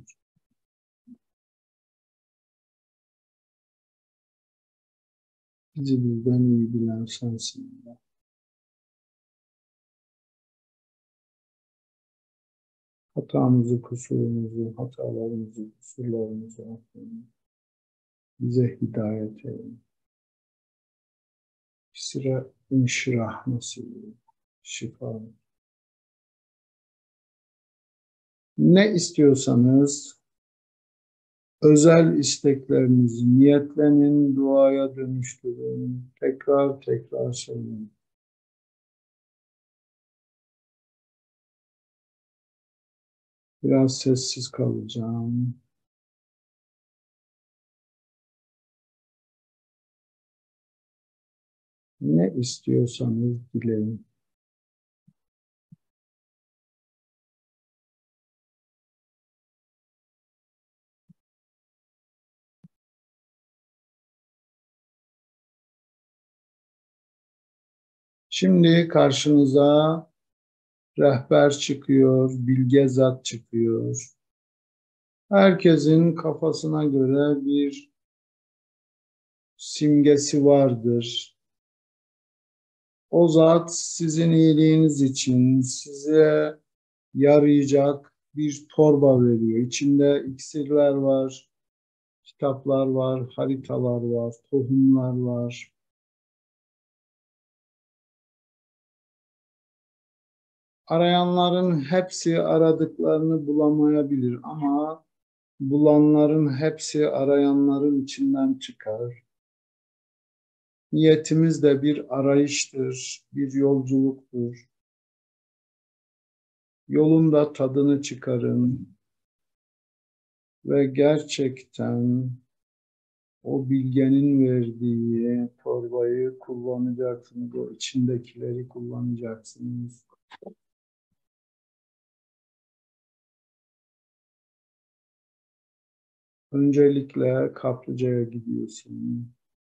Bizi bizden iyi bilen sensin. Hatamızı, kusurumuzu, hatalarımızı, kusurlarımızı affeyle. Bize hidayet eyle. Sıra inşirah nasip eyle. şifa. Ne istiyorsanız özel isteklerinizi niyetlenin, duaya dönüştürün. Tekrar tekrar söyleyin. Biraz sessiz kalacağım. Ne istiyorsanız dileyin. Şimdi karşınıza rehber çıkıyor, bilge zat çıkıyor. Herkesin kafasına göre bir simgesi vardır. O zat sizin iyiliğiniz için size yarayacak bir torba veriyor. İçinde iksirler var, kitaplar var, haritalar var, tohumlar var. Arayanların hepsi aradıklarını bulamayabilir ama bulanların hepsi arayanların içinden çıkar. Niyetimiz de bir arayıştır, bir yolculuktur. Yolun da tadını çıkarın ve gerçekten o bilgenin verdiği torbayı kullanacaksınız, o içindekileri kullanacaksınız. Öncelikle kaplıcaya gidiyorsun.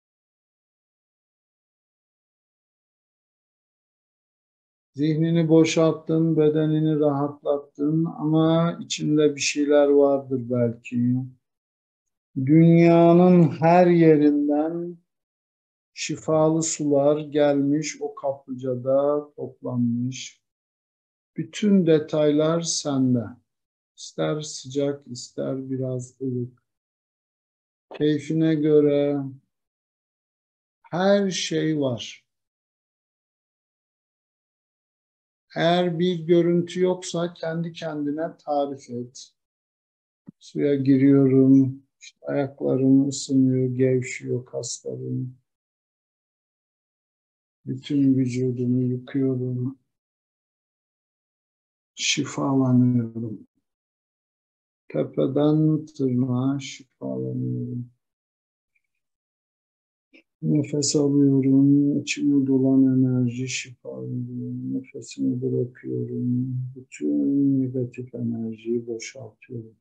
Zihnini boşalttın, bedenini rahatlattın ama içinde bir şeyler vardır belki. Dünyanın her yerinden şifalı sular gelmiş, o kaplıcada toplanmış. Bütün detaylar sende. İster sıcak, ister biraz ılık. Keyfine göre her şey var. Eğer bir görüntü yoksa kendi kendine tarif et. Suya giriyorum, işte ayaklarım ısınıyor, gevşiyor kaslarım. Bütün vücudumu yıkıyorum, şifalanıyorum. Tepeden tırnağa şifalanıyorum. Nefes alıyorum, içime dolan enerji şifalanıyorum. Nefesimi bırakıyorum, bütün negatif enerjiyi boşaltıyorum.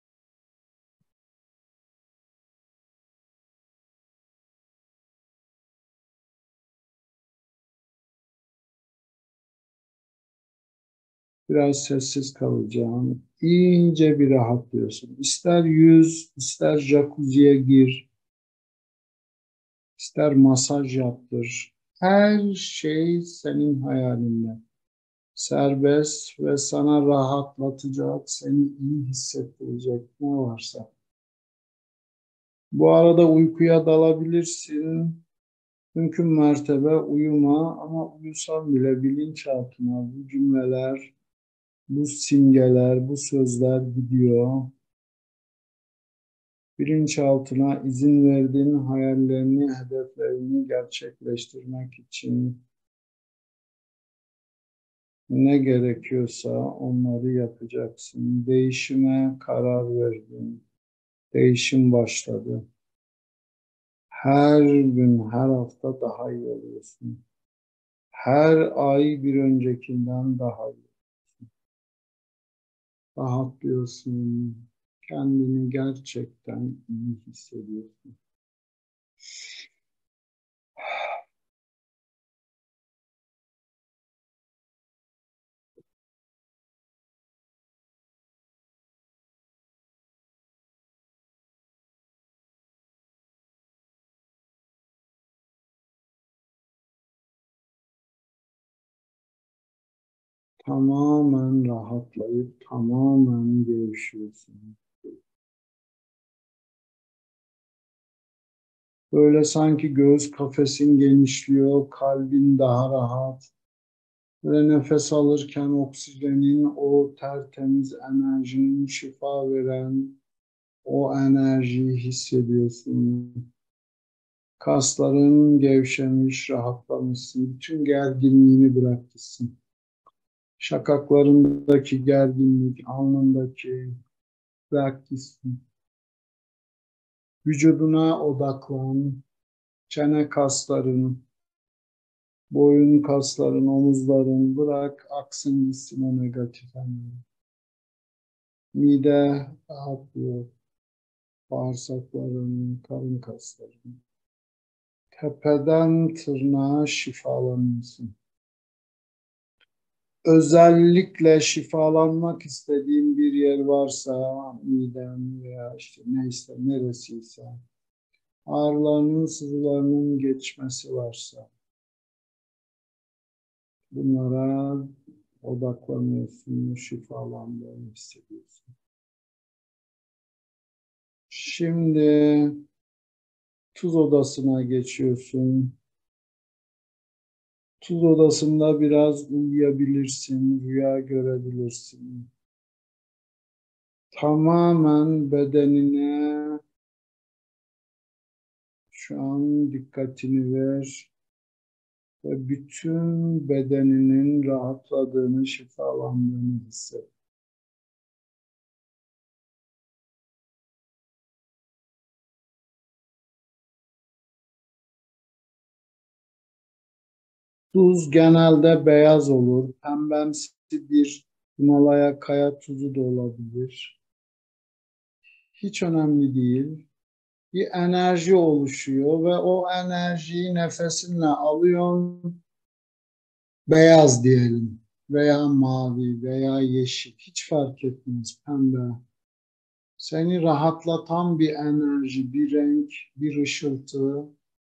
Biraz sessiz kalacağım. İyice bir rahatlıyorsun. İster yüz, ister jacuzziye gir, ister masaj yaptır. Her şey senin hayalinde. Serbest ve sana rahatlatacak, seni iyi hissettirecek ne varsa. Bu arada uykuya dalabilirsin. Mümkün mertebe uyuma ama uyusan bile bilinçaltına bu cümleler, bu simgeler, bu sözler gidiyor. Bilinçaltına izin verdiğin hayallerini, hedeflerini gerçekleştirmek için ne gerekiyorsa onları yapacaksın. Değişime karar verdin. Değişim başladı. Her gün, her hafta daha iyi oluyorsun. Her ay bir öncekinden daha iyi. Rahatlıyorsun. Kendini gerçekten iyi hissediyorsun. Tamamen rahatlayıp tamamen gevşiyorsun. Böyle sanki göğüs kafesin genişliyor, kalbin daha rahat. Ve nefes alırken oksijenin, o tertemiz enerjinin şifa veren o enerjiyi hissediyorsun. Kasların gevşemiş, rahatlamışsın. Bütün gerginliğini bırakmışsın. Şakaklarındaki gerginlik, alnındaki bırakmışsın. Vücuduna odaklan. Çene kasların, boyun kasların, omuzların bırak aksın gitsin o negatif enerji. Mide rahatlıyor. Bağırsakların, karın kasların. Tepeden tırnağa şifalanıyorsun. Özellikle şifalanmak istediğin bir yer varsa, miden veya işte neyse neresiyse, ağrılarının, sızılarının geçmesi varsa, bunlara odaklanıyorsun, şifalandığını hissediyorsun. Şimdi tuz odasına geçiyorsun. Tuz odasında biraz uyuyabilirsin, rüya görebilirsin. Tamamen bedenine şu an dikkatini ver ve bütün bedeninin rahatladığını, şifalandığını hisset. Tuz genelde beyaz olur. Pembemsi bir Himalaya kaya tuzu da olabilir. Hiç önemli değil. Bir enerji oluşuyor ve o enerjiyi nefesinle alıyorsun. Beyaz diyelim veya mavi veya yeşil hiç fark etmez, pembe. Seni rahatlatan bir enerji, bir renk, bir ışıltı.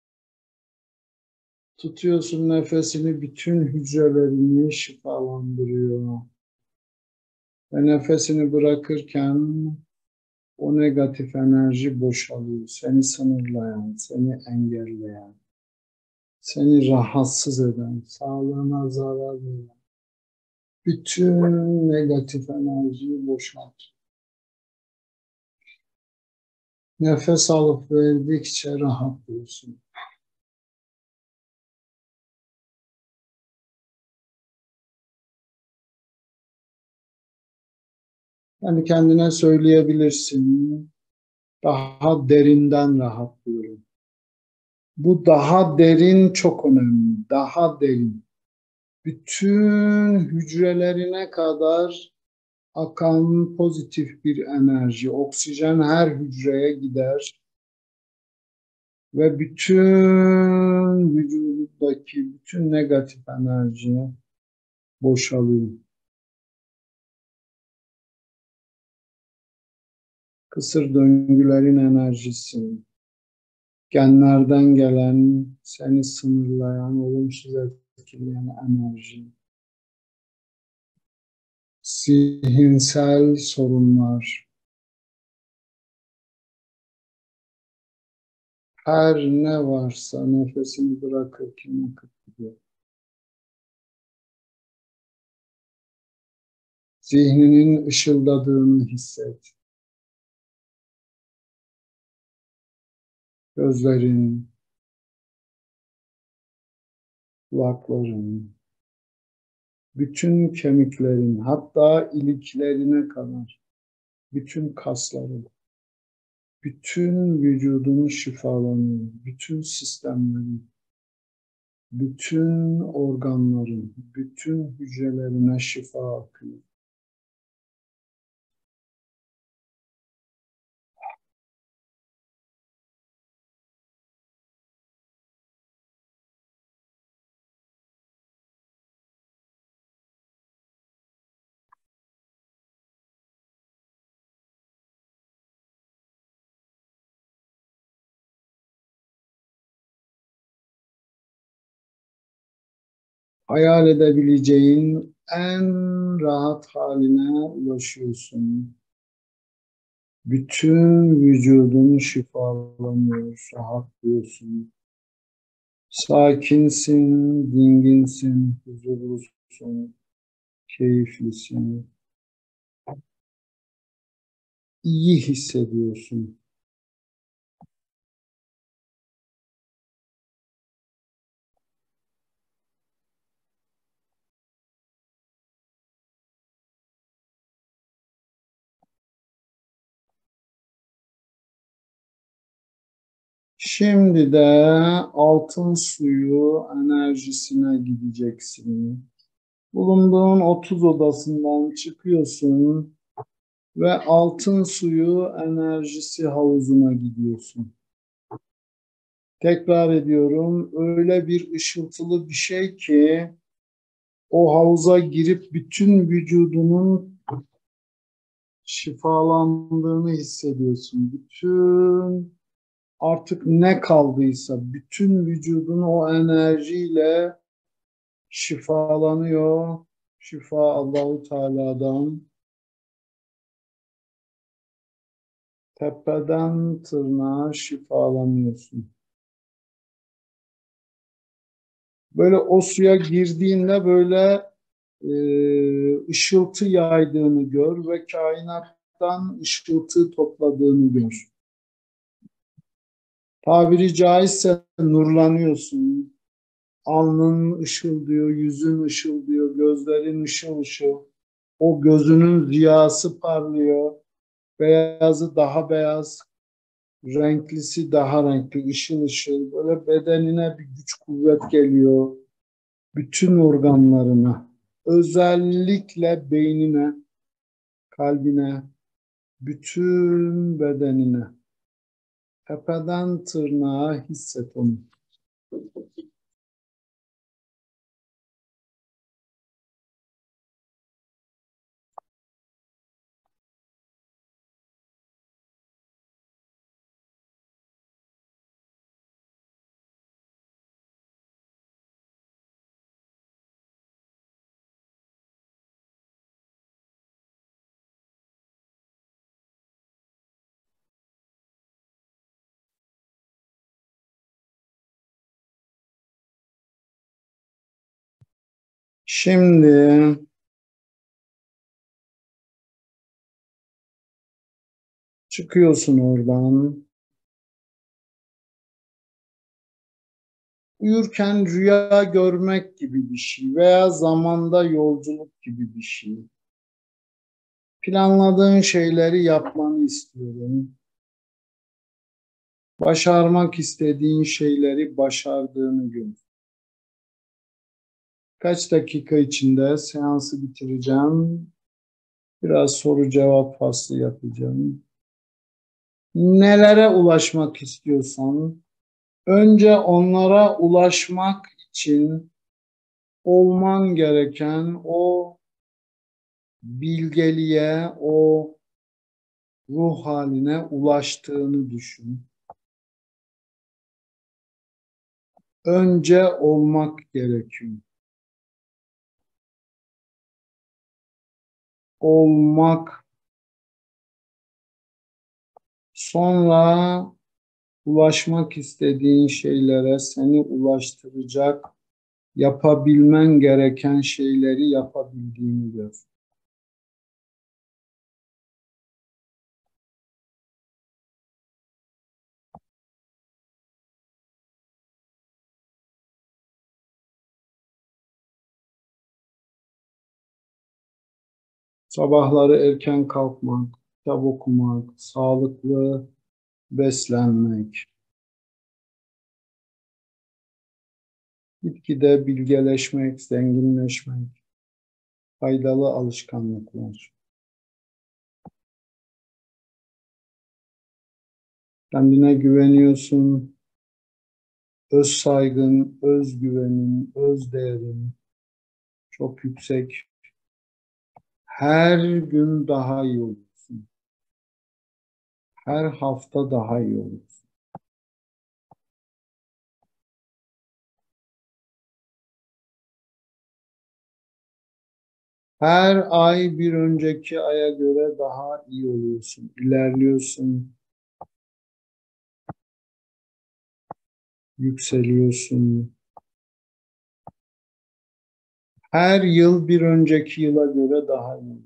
Tutuyorsun nefesini, bütün hücrelerini şifalandırıyor. Ve nefesini bırakırken o negatif enerji boşalıyor. Seni sınırlayan, seni engelleyen, seni rahatsız eden, sağlığına zarar veren bütün negatif enerjiyi boşalt. Nefes alıp verdikçe rahatlıyorsun. Yani kendine söyleyebilirsin. Daha derinden rahatlıyorum. Bu daha derin çok önemli. Daha derin. Bütün hücrelerine kadar akan pozitif bir enerji. Oksijen her hücreye gider ve bütün vücuttaki bütün negatif enerji boşalıyor. Kısır döngülerin enerjisi, genlerden gelen, seni sınırlayan, olumsuz etkileyen enerji, zihinsel sorunlar, her ne varsa nefesini bırakırken akıp gidiyor. Zihninin ışıldadığını hisset. Gözlerin, kulakların, bütün kemiklerin, hatta iliklerine kadar, bütün kasların, bütün vücudun şifalanıyor, bütün sistemlerin, bütün organların, bütün hücrelerine şifa akıyor. Hayal edebileceğin en rahat haline ulaşıyorsun. Bütün vücudun şifalanıyor, rahatlıyorsun. Sakinsin, dinginsin, huzurlusun, keyiflisin, iyi hissediyorsun. Şimdi de altın suyu enerjisine gideceksin. Bulunduğun 30 odasından çıkıyorsun ve altın suyu enerjisi havuzuna gidiyorsun. Tekrar ediyorum, öyle bir ışıltılı bir şey ki o havuza girip bütün vücudunun şifalandığını hissediyorsun. Bütün artık ne kaldıysa bütün vücudun o enerjiyle şifalanıyor. Şifa Allahu Teala'dan. Tepeden tırnağa şifalanıyorsun. Böyle o suya girdiğinde böyle ışıltı yaydığını gör ve kainattan ışıltı topladığını gör. Tabiri caizse nurlanıyorsun. Alnın ışıldıyor, yüzün ışıldıyor, gözlerin ışıl ışıl. O gözünün ziyası parlıyor. Beyazı daha beyaz, renklisi daha renkli, ışıl ışıl. Böyle bedenine bir güç kuvvet geliyor. Bütün organlarına, özellikle beynine, kalbine, bütün bedenine, tepeden tırnağa hisset onu. Şimdi çıkıyorsun oradan. Uyurken rüya görmek gibi bir şey veya zamanda yolculuk gibi bir şey. Planladığın şeyleri yapmanı istiyorum. Başarmak istediğin şeyleri başardığını gör. Kaç dakika içinde seansı bitireceğim. Biraz soru cevap faslı yapacağım. Nelere ulaşmak istiyorsan, önce onlara ulaşmak için olman gereken o bilgeliğe, o ruh haline ulaştığını düşün. Önce olmak gerekiyor. Olmak, sonra ulaşmak istediğin şeylere seni ulaştıracak, yapabilmen gereken şeyleri yapabildiğini gör. Sabahları erken kalkmak, kitap okumak, sağlıklı beslenmek, gitgide bilgeleşmek, zenginleşmek, faydalı alışkanlıklar. Kendine güveniyorsun, öz saygın, öz güvenin, öz değerin çok yüksek. Her gün daha iyi olursun. Her hafta daha iyi olursun. Her ay bir önceki aya göre daha iyi oluyorsun, ilerliyorsun. yükseliyorsun. Her yıl bir önceki yıla göre daha iyi.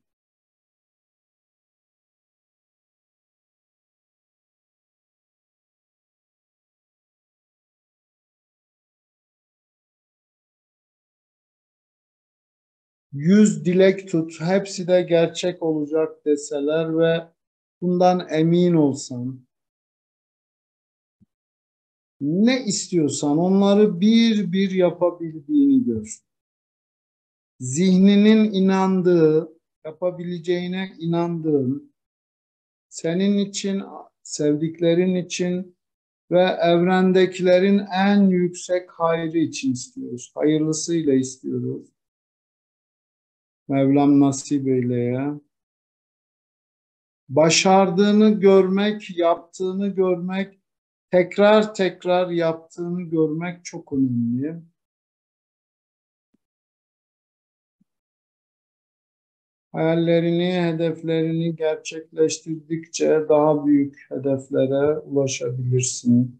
100 dilek tut, hepsi de gerçek olacak deseler ve bundan emin olsan, ne istiyorsan onları bir bir yapabildiğini gör. Zihninin inandığı, yapabileceğine inandığın, senin için, sevdiklerin için ve evrendekilerin en yüksek hayrı için istiyoruz. Hayırlısıyla istiyoruz. Mevlam nasip eyle ya. Başardığını görmek, yaptığını görmek, tekrar tekrar yaptığını görmek çok önemli. Hayallerini, hedeflerini gerçekleştirdikçe daha büyük hedeflere ulaşabilirsin.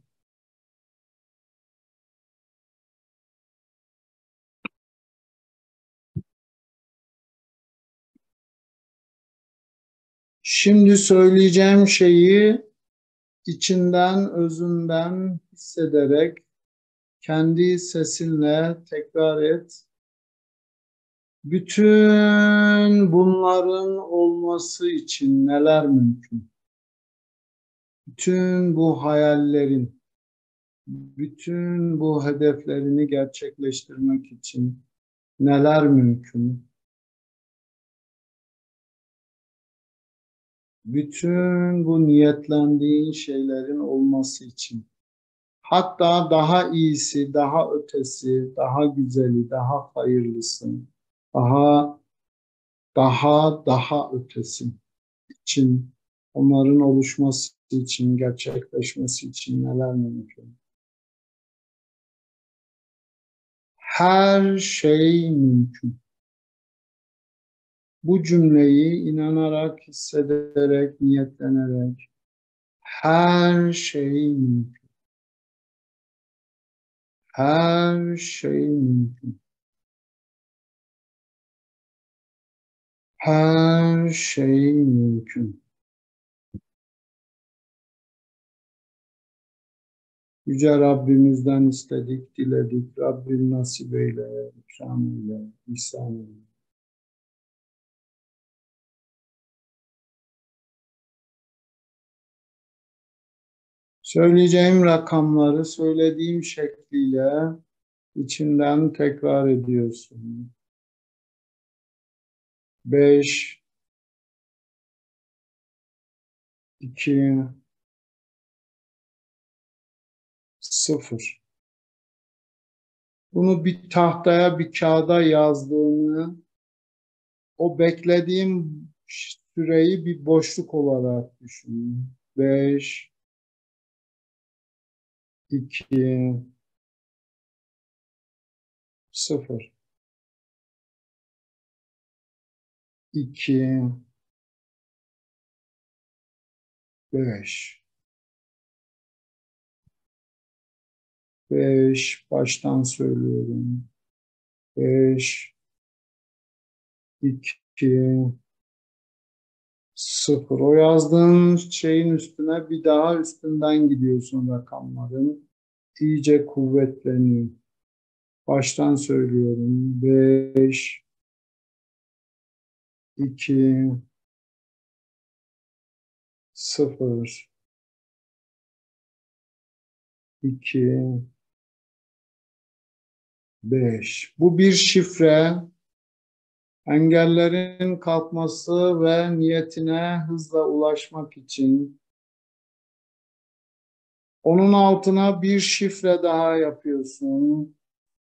Şimdi söyleyeceğim şeyi içinden, özünden hissederek kendi sesinle tekrar et. Bütün bunların olması için neler mümkün? Bütün bu hayallerin, bütün bu hedeflerini gerçekleştirmek için neler mümkün? Bütün bu niyetlendiğin şeylerin olması için. Hatta daha iyisi, daha ötesi, daha güzeli, daha hayırlısı, daha daha ötesi için, onların oluşması için, gerçekleşmesi için neler mümkün? Her şey mümkün. Bu cümleyi inanarak, hissederek, niyetlenerek her şey mümkün. Her şey mümkün. Her şey mümkün. Yüce Rabbimizden istedik, diledik. Rabbim nasip eyle, ikram eyle, ihsan eyle. Söyleyeceğim rakamları söylediğim şekliyle içinden tekrar ediyorsun. 5, 2, 0. Bunu bir tahtaya, bir kağıda yazdığını, o beklediğim süreyi bir boşluk olarak düşün. 5, 2, 0. 2, 5. 5, baştan söylüyorum. 5, 2, 0. O yazdığın şeyin üstüne bir daha üstünden gidiyorsun rakamların. İyice kuvvetleniyor. Baştan söylüyorum. 5, 2, 0, 2, 5. Bu bir şifre. Engellerin kalkması ve niyetine hızla ulaşmak için. Onun altına bir şifre daha yapıyorsun.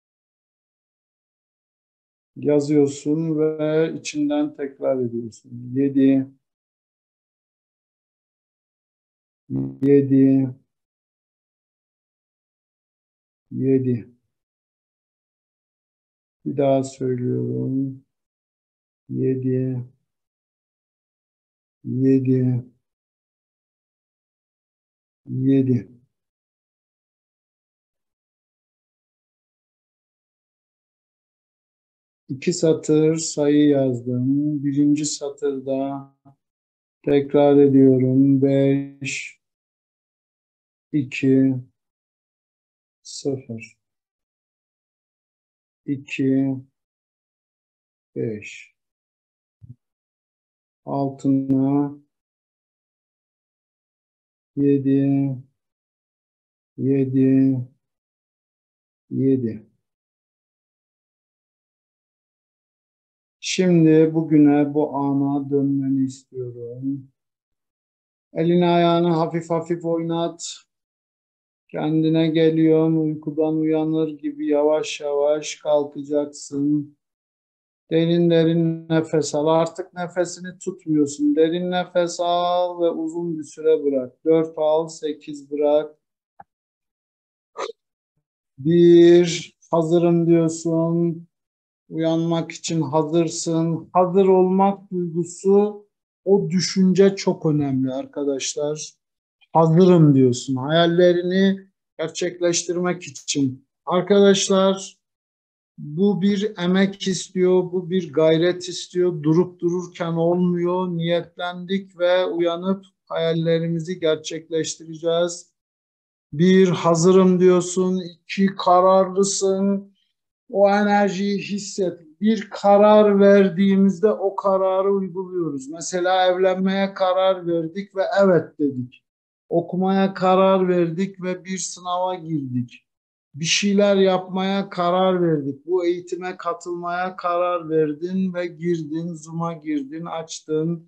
Yazıyorsun ve içinden tekrar ediyorsun. 7, 7, 7. Bir daha söylüyorum. 7, 7, 7. 2 satır sayı yazdım. Birinci satırda tekrar ediyorum. 5, 2, 0, 2, 5. Altına 7, 7, 7. Şimdi bugüne, bu ana dönmeni istiyorum. Elini ayağını hafif hafif oynat. Kendine geliyorsun, uykudan uyanır gibi yavaş yavaş kalkacaksın. Derin derin nefes al. Artık nefesini tutmuyorsun. Derin nefes al ve uzun bir süre bırak. 4 al, 8 bırak. 1, hazırım diyorsun. Uyanmak için hazırsın. Hazır olmak duygusu, o düşünce çok önemli arkadaşlar. Hazırım diyorsun. Hayallerini gerçekleştirmek için. Arkadaşlar, bu bir emek istiyor, bu bir gayret istiyor. Durup dururken olmuyor. Niyetlendik ve uyanıp hayallerimizi gerçekleştireceğiz. 1, hazırım diyorsun. 2, kararlısın. O enerjiyi hisset. Bir karar verdiğimizde o kararı uyguluyoruz. Mesela evlenmeye karar verdik ve evet dedik. Okumaya karar verdik ve bir sınava girdik. Bir şeyler yapmaya karar verdik. Bu eğitime katılmaya karar verdin ve girdin, Zoom'a girdin, açtın.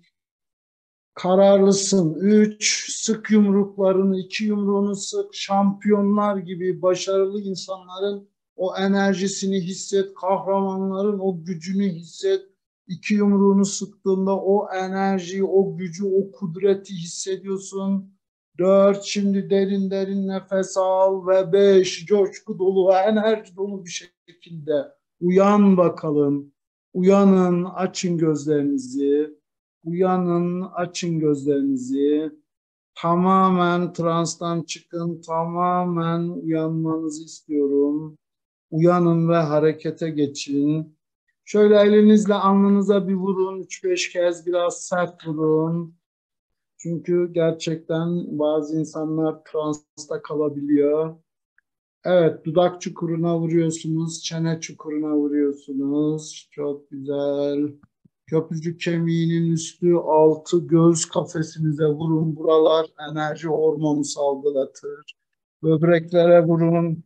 Kararlısın. 3, sık yumruklarını, 2 yumruğunu sık. Şampiyonlar gibi başarılı insanların o enerjisini hisset. Kahramanların o gücünü hisset. 2 yumruğunu sıktığında o enerjiyi, o gücü, o kudreti hissediyorsun. 4, şimdi derin derin nefes al ve 5, coşku dolu, enerji dolu bir şekilde uyan bakalım. Uyanın, açın gözlerinizi. Uyanın, açın gözlerinizi. Tamamen transtan çıkın, tamamen uyanmanızı istiyorum. Uyanın ve harekete geçin. Şöyle elinizle alnınıza bir vurun, 3-5 kez biraz sert vurun. Çünkü gerçekten bazı insanlar transta kalabiliyor. Evet, dudak çukuruna vuruyorsunuz, çene çukuruna vuruyorsunuz. Çok güzel. Köprücük kemiğinin üstü, altı, göğüs kafesinize vurun. Buralar enerji hormonu salgılatır. Böbreklere vurun.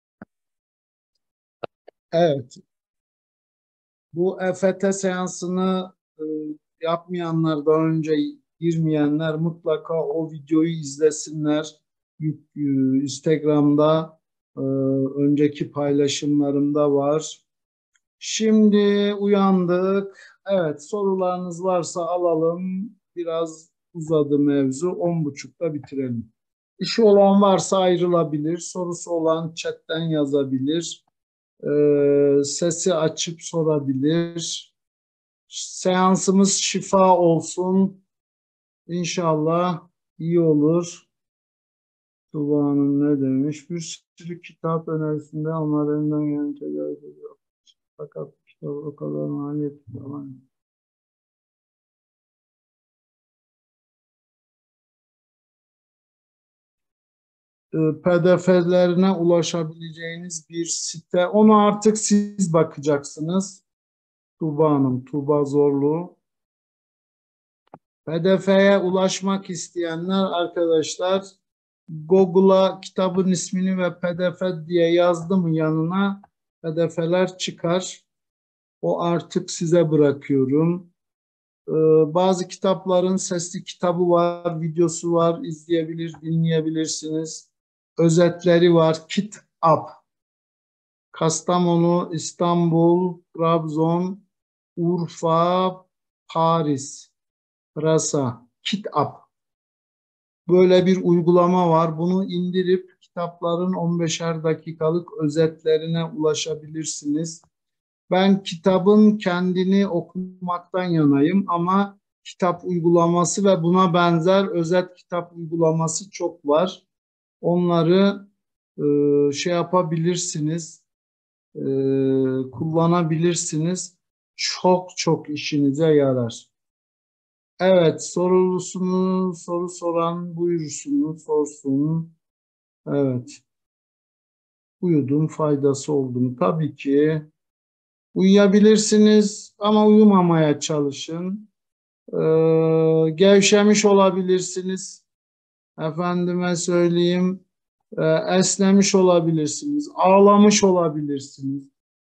Evet, bu EFT seansını yapmayanlar, daha önce girmeyenler mutlaka o videoyu izlesinler. Instagram'da önceki paylaşımlarımda var. Şimdi uyandık. Evet, sorularınız varsa alalım. Biraz uzadı mevzu. 10.30'da bitirelim. İşi olan varsa ayrılabilir. Sorusu olan chatten yazabilir. Sesi açıp sorabilir. Seansımız şifa olsun. İnşallah iyi olur. Tuba Hanım ne demiş? Bir sürü kitap önerisinde onlardan gelen tedavi ediyor. Fakat kitap o kadar maliyetli falan. PDF'lerine ulaşabileceğiniz bir site. Onu artık siz bakacaksınız. Tuba Hanım, Tuba Zorlu. PDF'ye ulaşmak isteyenler arkadaşlar, Google'a kitabın ismini ve PDF diye yazdı mı yanına PDF'ler çıkar. O artık size bırakıyorum. Ee, Bazı kitapların sesli kitabı var, videosu var, izleyebilir, dinleyebilirsiniz. Özetleri var, Kitap. Kastamonu, İstanbul, Trabzon, Urfa, Paris, Pırasa, Kitap. Böyle bir uygulama var. Bunu indirip kitapların 15'er dakikalık özetlerine ulaşabilirsiniz. Ben kitabın kendini okumaktan yanayım ama kitap uygulaması ve buna benzer özet kitap uygulaması çok var. Onları şey yapabilirsiniz. kullanabilirsiniz. Çok çok işinize yarar. Evet, soru soran buyursun, sorsun. Evet, uyudum, faydası oldu mu? Tabii ki. Uyuyabilirsiniz ama uyumamaya çalışın. Gevşemiş olabilirsiniz. Efendime söyleyeyim, esnemiş olabilirsiniz, ağlamış olabilirsiniz.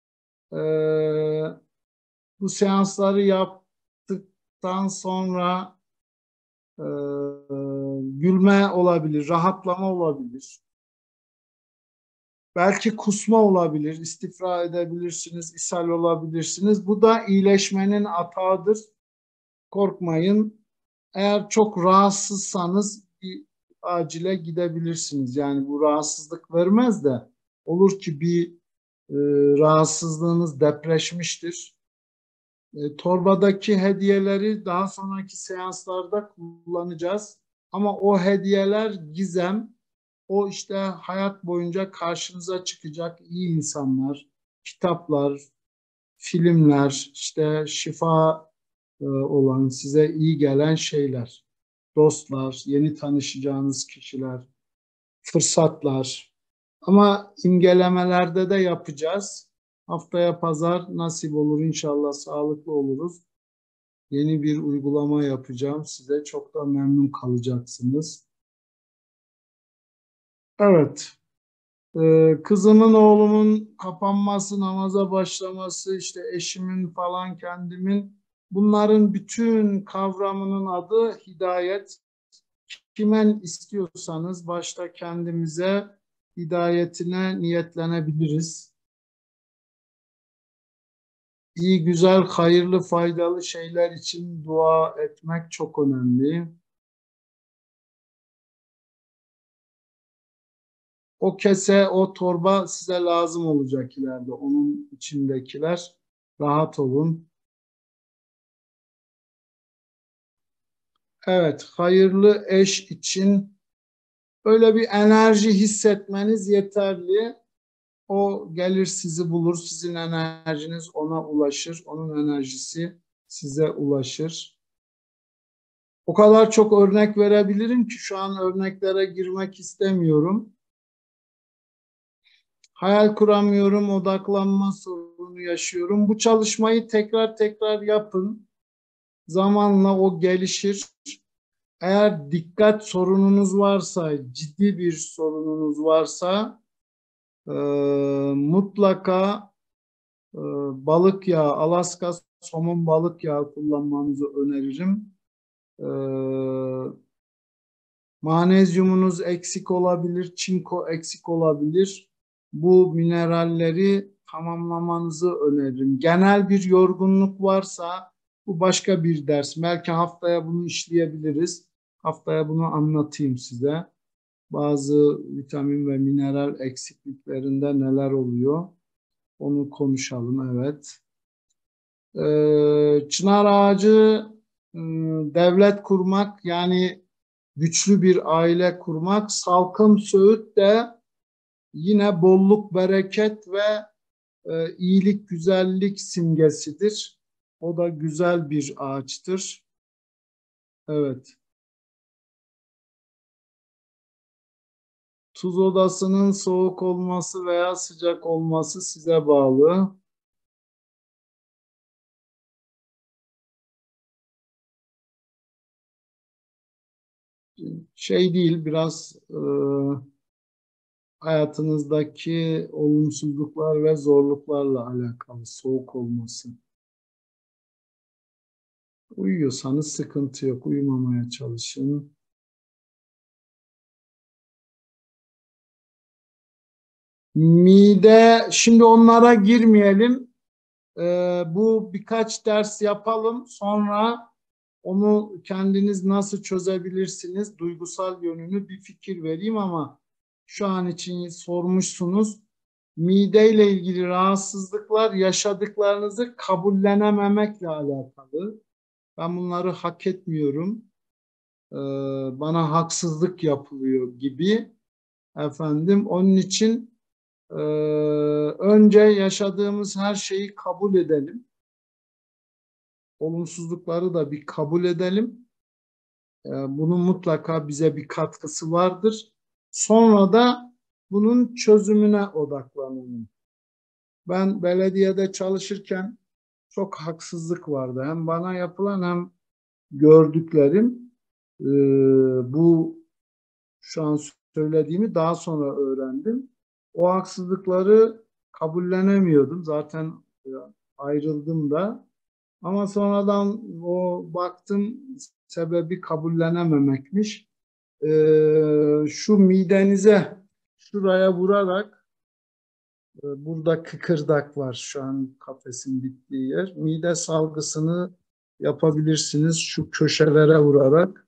Bu seansları yaptıktan sonra e, gülme olabilir, rahatlama olabilir. Belki kusma olabilir, istifra edebilirsiniz, ishal olabilirsiniz. Bu da iyileşmenin atağıdır. Korkmayın. Eğer çok rahatsızsanız bir acile gidebilirsiniz. Yani bu rahatsızlık vermez de olur ki bir e, rahatsızlığınız depreşmiştir. Torbadaki hediyeleri daha sonraki seanslarda kullanacağız. Ama o hediyeler gizem. O işte hayat boyunca karşınıza çıkacak iyi insanlar, kitaplar, filmler, işte şifa olan, size iyi gelen şeyler, dostlar, yeni tanışacağınız kişiler, fırsatlar. Ama imgelemelerde de yapacağız. Haftaya pazar nasip olur inşallah sağlıklı oluruz. Yeni bir uygulama yapacağım size. Çok da memnun kalacaksınız. Evet. Kızımın, oğlumun kapanması, namaza başlaması, işte eşimin falan kendimin bunların bütün kavramının adı hidayet. Kimen istiyorsanız başta kendimize hidayetine niyetlenebiliriz. İyi, güzel, hayırlı, faydalı şeyler için dua etmek çok önemli. O kese, o torba size lazım olacak ileride. Onun içindekiler. Rahat olun. Evet, hayırlı eş için öyle bir enerji hissetmeniz yeterli. O gelir sizi bulur, sizin enerjiniz ona ulaşır, onun enerjisi size ulaşır. O kadar çok örnek verebilirim ki şu an örneklere girmek istemiyorum. Hayal kuramıyorum, odaklanma sorunu yaşıyorum. Bu çalışmayı tekrar tekrar yapın. Zamanla o gelişir. Eğer dikkat sorununuz varsa, ciddi bir sorununuz varsa e, mutlaka e, balık yağı, Alaska somun balık yağı kullanmanızı öneririm. E, Manezyumunuz eksik olabilir, çinko eksik olabilir. Bu mineralleri tamamlamanızı öneririm. Genel bir yorgunluk varsa bu başka bir ders. Belki haftaya bunu işleyebiliriz. Haftaya bunu anlatayım size. Bazı vitamin ve mineral eksikliklerinde neler oluyor? Onu konuşalım, evet. Çınar ağacı devlet kurmak, yani güçlü bir aile kurmak. Salkım söğüt de yine bolluk, bereket ve iyilik, güzellik simgesidir. O da güzel bir ağaçtır. Evet. Tuz odasının soğuk olması veya sıcak olması size bağlı. Şey değil, biraz hayatınızdaki olumsuzluklar ve zorluklarla alakalı soğuk olması. Uyuyorsanız sıkıntı yok. Uyumamaya çalışın. Mide, şimdi onlara girmeyelim. Bu birkaç ders yapalım. Sonra onu kendiniz nasıl çözebilirsiniz? Duygusal yönünü bir fikir vereyim ama şu an için sormuşsunuz. Mideyle ilgili rahatsızlıklar yaşadıklarınızı kabullenememekle alakalı. Ben bunları hak etmiyorum. Ee, Bana haksızlık yapılıyor gibi. Efendim, onun için Ee, önce yaşadığımız her şeyi kabul edelim. Olumsuzlukları da bir kabul edelim. Bunun mutlaka bize bir katkısı vardır. Sonra da bunun çözümüne odaklanalım. Ben belediyede çalışırken çok haksızlık vardı. Hem bana yapılan hem gördüklerim. Ee, bu şu an söylediğimi daha sonra öğrendim. O haksızlıkları kabullenemiyordum. Zaten ayrıldım da. Ama sonradan o baktım sebebi kabullenememekmiş. Şu midenize şuraya vurarak burada kıkırdak var şu an kafesin bittiği yer. Mide salgısını yapabilirsiniz şu köşelere vurarak.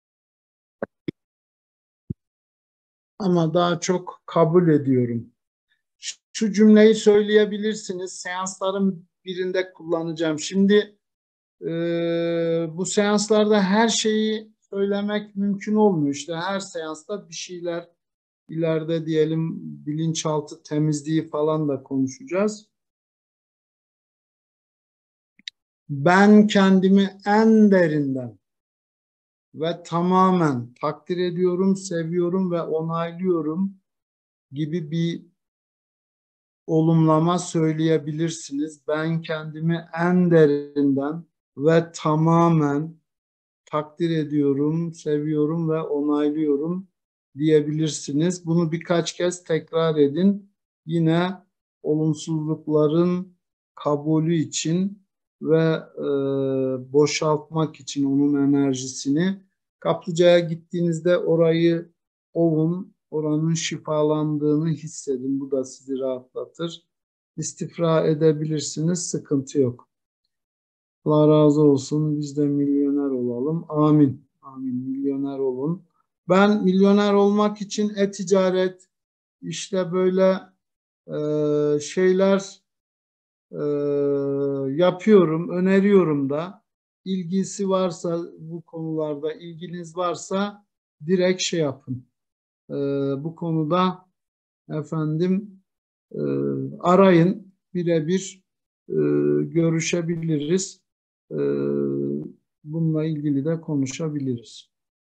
Ama daha çok kabul ediyorum. Şu cümleyi söyleyebilirsiniz. Seansların birinde kullanacağım. Şimdi bu seanslarda her şeyi söylemek mümkün olmuyor. İşte her seansta bir şeyler ileride diyelim bilinçaltı temizliği falan da konuşacağız. Ben kendimi en derinden ve tamamen takdir ediyorum, seviyorum ve onaylıyorum gibi bir olumlama söyleyebilirsiniz. Ben kendimi en derinden ve tamamen takdir ediyorum, seviyorum ve onaylıyorum diyebilirsiniz. Bunu birkaç kez tekrar edin. Yine olumsuzlukların kabulü için ve boşaltmak için onun enerjisini. Kaplıcaya gittiğinizde orayı ovun, oranın şifalandığını hissedin. Bu da sizi rahatlatır. İstifra edebilirsiniz, sıkıntı yok. Allah razı olsun. Biz de milyoner olalım. Amin. Amin. Milyoner olun. Ben milyoner olmak için e-ticaret, işte böyle şeyler e, yapıyorum, öneriyorum da. İlgisi varsa bu konularda, ilginiz varsa direkt şey yapın. E, bu konuda efendim e, arayın, birebir e, görüşebiliriz. E, bununla ilgili de konuşabiliriz.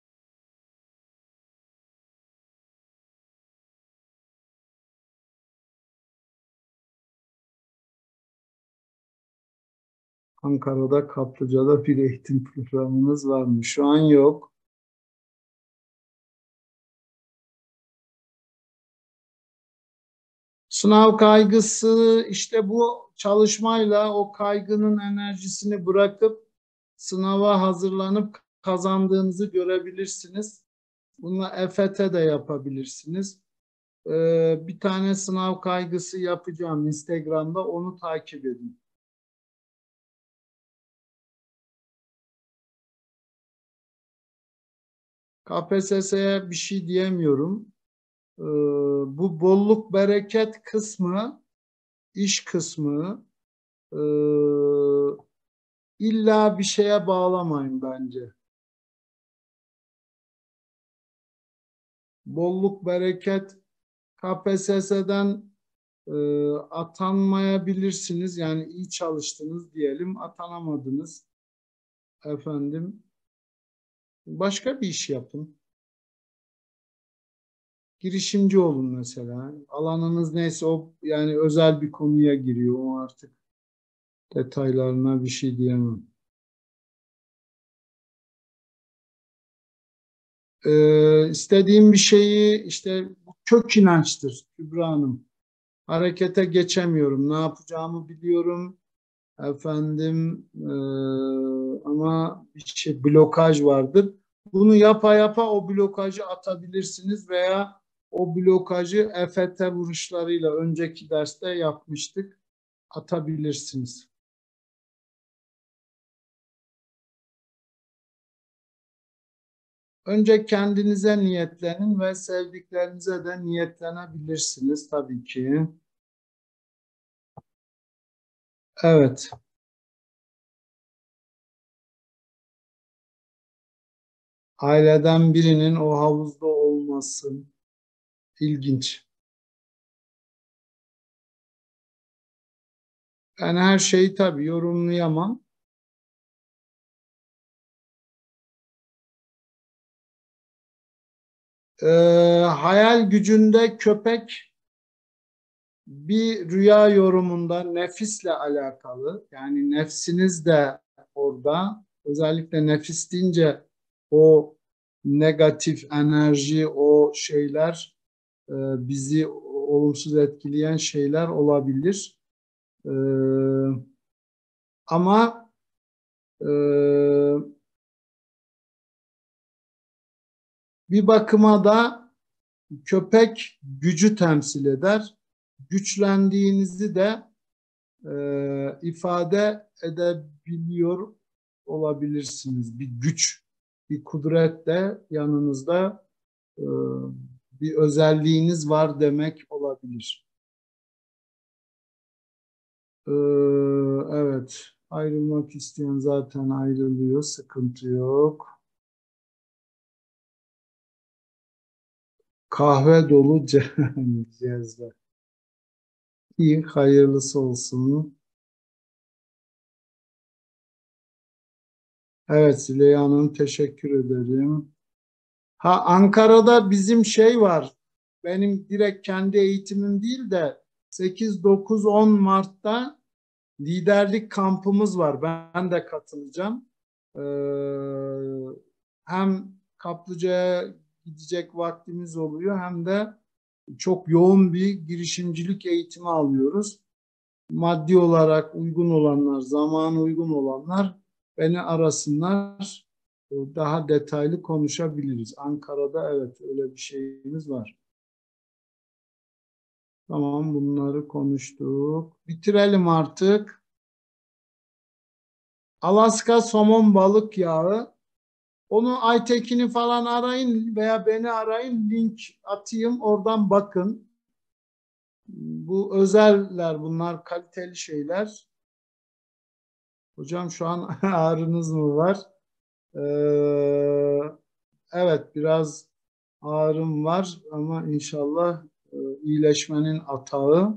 Ankara'da Kaplıca'da bir eğitim programımız var mı? Şu an yok. Sınav kaygısı işte bu çalışmayla o kaygının enerjisini bırakıp sınava hazırlanıp kazandığınızı görebilirsiniz. Bununla EFT de yapabilirsiniz. Bir tane sınav kaygısı yapacağım Instagram'da, onu takip edin. KPSS'ye bir şey diyemiyorum. Ee, bu bolluk bereket kısmı, iş kısmı e, illa bir şeye bağlamayın bence. Bolluk bereket KPSS'den atanmayabilirsiniz. Yani iyi çalıştınız diyelim, atanamadınız efendim. Başka bir iş yapın. Girişimci olun mesela. Alanınız neyse o yani özel bir konuya giriyor. O artık detaylarına bir şey diyemem. İstediğim bir şeyi işte bu kök inançtır Kübra Hanım. Harekete geçemiyorum. Ne yapacağımı biliyorum. Efendim ama bir şey blokaj vardır. Bunu yapa yapa o blokajı atabilirsiniz veya o blokajı EFT vuruşlarıyla önceki derste yapmıştık. Atabilirsiniz. Önce kendinize niyetlenin ve sevdiklerinize de niyetlenebilirsiniz tabii ki. Evet, aileden birinin o havuzda olması ilginç. Yani her şeyi tabii yorumlayamam. Hayal gücünde köpek bir rüya yorumunda nefisle alakalı. Yani nefsiniz de orada. Özellikle nefis deyince o negatif enerji, o şeyler bizi olumsuz etkileyen şeyler olabilir. Ee, ama e, bir bakıma da köpek gücü temsil eder. Güçlendiğinizi de ifade edebiliyor olabilirsiniz. Bir güç, bir kudret de yanınızda e, bir özelliğiniz var demek olabilir. Ee, evet, ayrılmak isteyen zaten ayrılıyor, sıkıntı yok. Kahve dolu cezve. İyi, hayırlısı olsun. Evet, Züleyha Hanım teşekkür ederim. Ha, Ankara'da bizim şey var. Benim direkt kendi eğitimim değil de 8, 9, 10 Mart'ta liderlik kampımız var. Ben de katılacağım. Ee, hem kaplıcaya gidecek vaktimiz oluyor hem de çok yoğun bir girişimcilik eğitimi alıyoruz. Maddi olarak uygun olanlar, zaman uygun olanlar beni arasınlar. Daha detaylı konuşabiliriz. Ankara'da evet öyle bir şeyimiz var. Tamam, bunları konuştuk. Bitirelim artık. Alaska somon balık yağı. Onu Aytekin'i falan arayın veya beni arayın. Link atayım. Oradan bakın. Bu özeller, bunlar kaliteli şeyler. Hocam şu an ağrınız mı var? Ee, evet, biraz ağrım var ama inşallah iyileşmenin atağı.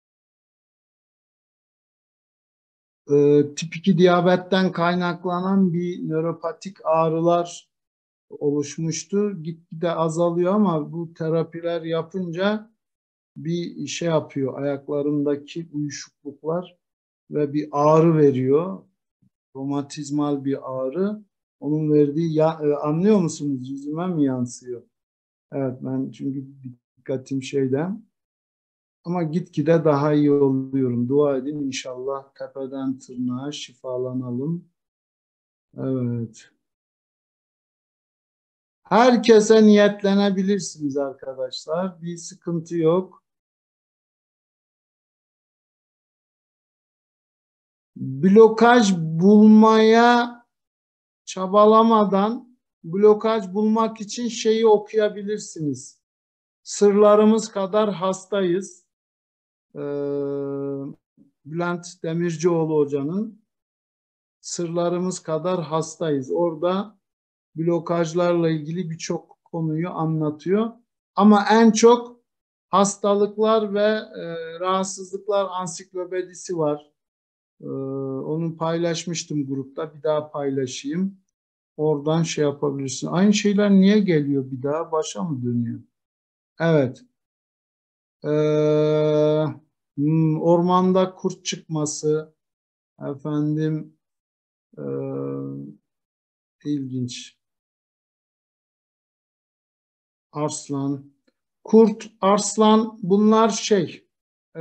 Tip 2 diyabetten kaynaklanan bir nöropatik ağrılar oluşmuştu. Gitgide azalıyor ama bu terapiler yapınca bir şey yapıyor. Ayaklarındaki uyuşukluklar ve bir ağrı veriyor. Romatizmal bir ağrı. Onun verdiği anlıyor musunuz? Yüzüme mi yansıyor? Evet, ben çünkü dikkatim şeyden. Ama gitgide daha iyi oluyorum. Dua edin inşallah tepeden tırnağa şifalanalım. Evet. Herkese niyetlenebilirsiniz arkadaşlar. Bir sıkıntı yok. Blokaj bulmaya çabalamadan blokaj bulmak için şeyi okuyabilirsiniz. Sırlarımız kadar hastayız. Ee, Bülent Demircioğlu hocanın Sırlarımız kadar hastayız. Orada blokajlarla ilgili birçok konuyu anlatıyor. Ama en çok hastalıklar ve rahatsızlıklar ansiklopedisi var. Onu paylaşmıştım grupta. Bir daha paylaşayım. Oradan şey yapabilirsin. Aynı şeyler niye geliyor bir daha? Başa mı dönüyor? Evet. Ormanda kurt çıkması, efendim, e, ilginç. Arslan, kurt, arslan, bunlar şey, e,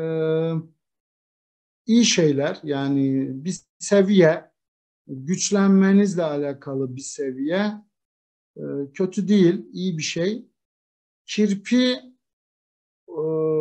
iyi şeyler. Yani bir seviye, güçlenmenizle alakalı bir seviye. E, kötü değil, iyi bir şey. Kirpi, e,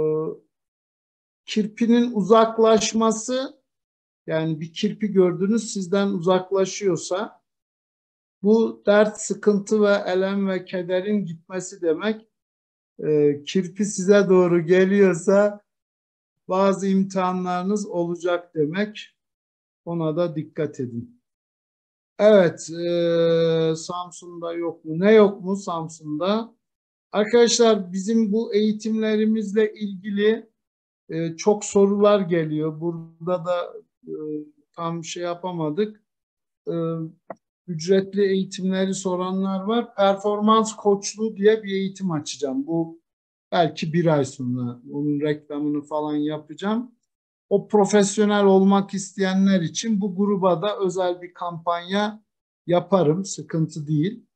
kirpinin uzaklaşması, yani bir kirpi gördünüz sizden uzaklaşıyorsa bu dert, sıkıntı ve elem ve kederin gitmesi demek. Kirpi size doğru geliyorsa bazı imtihanlarınız olacak demek. Ona da dikkat edin. Evet, Samsun'da yok mu? Ne yok mu Samsun'da? Arkadaşlar, bizim bu eğitimlerimizle ilgili çok sorular geliyor. Burada da tam şey yapamadık. Ücretli eğitimleri soranlar var. Performans koçluğu diye bir eğitim açacağım. Bu belki bir ay sonra onun reklamını falan yapacağım. O profesyonel olmak isteyenler için bu gruba da özel bir kampanya yaparım. Sıkıntı değil.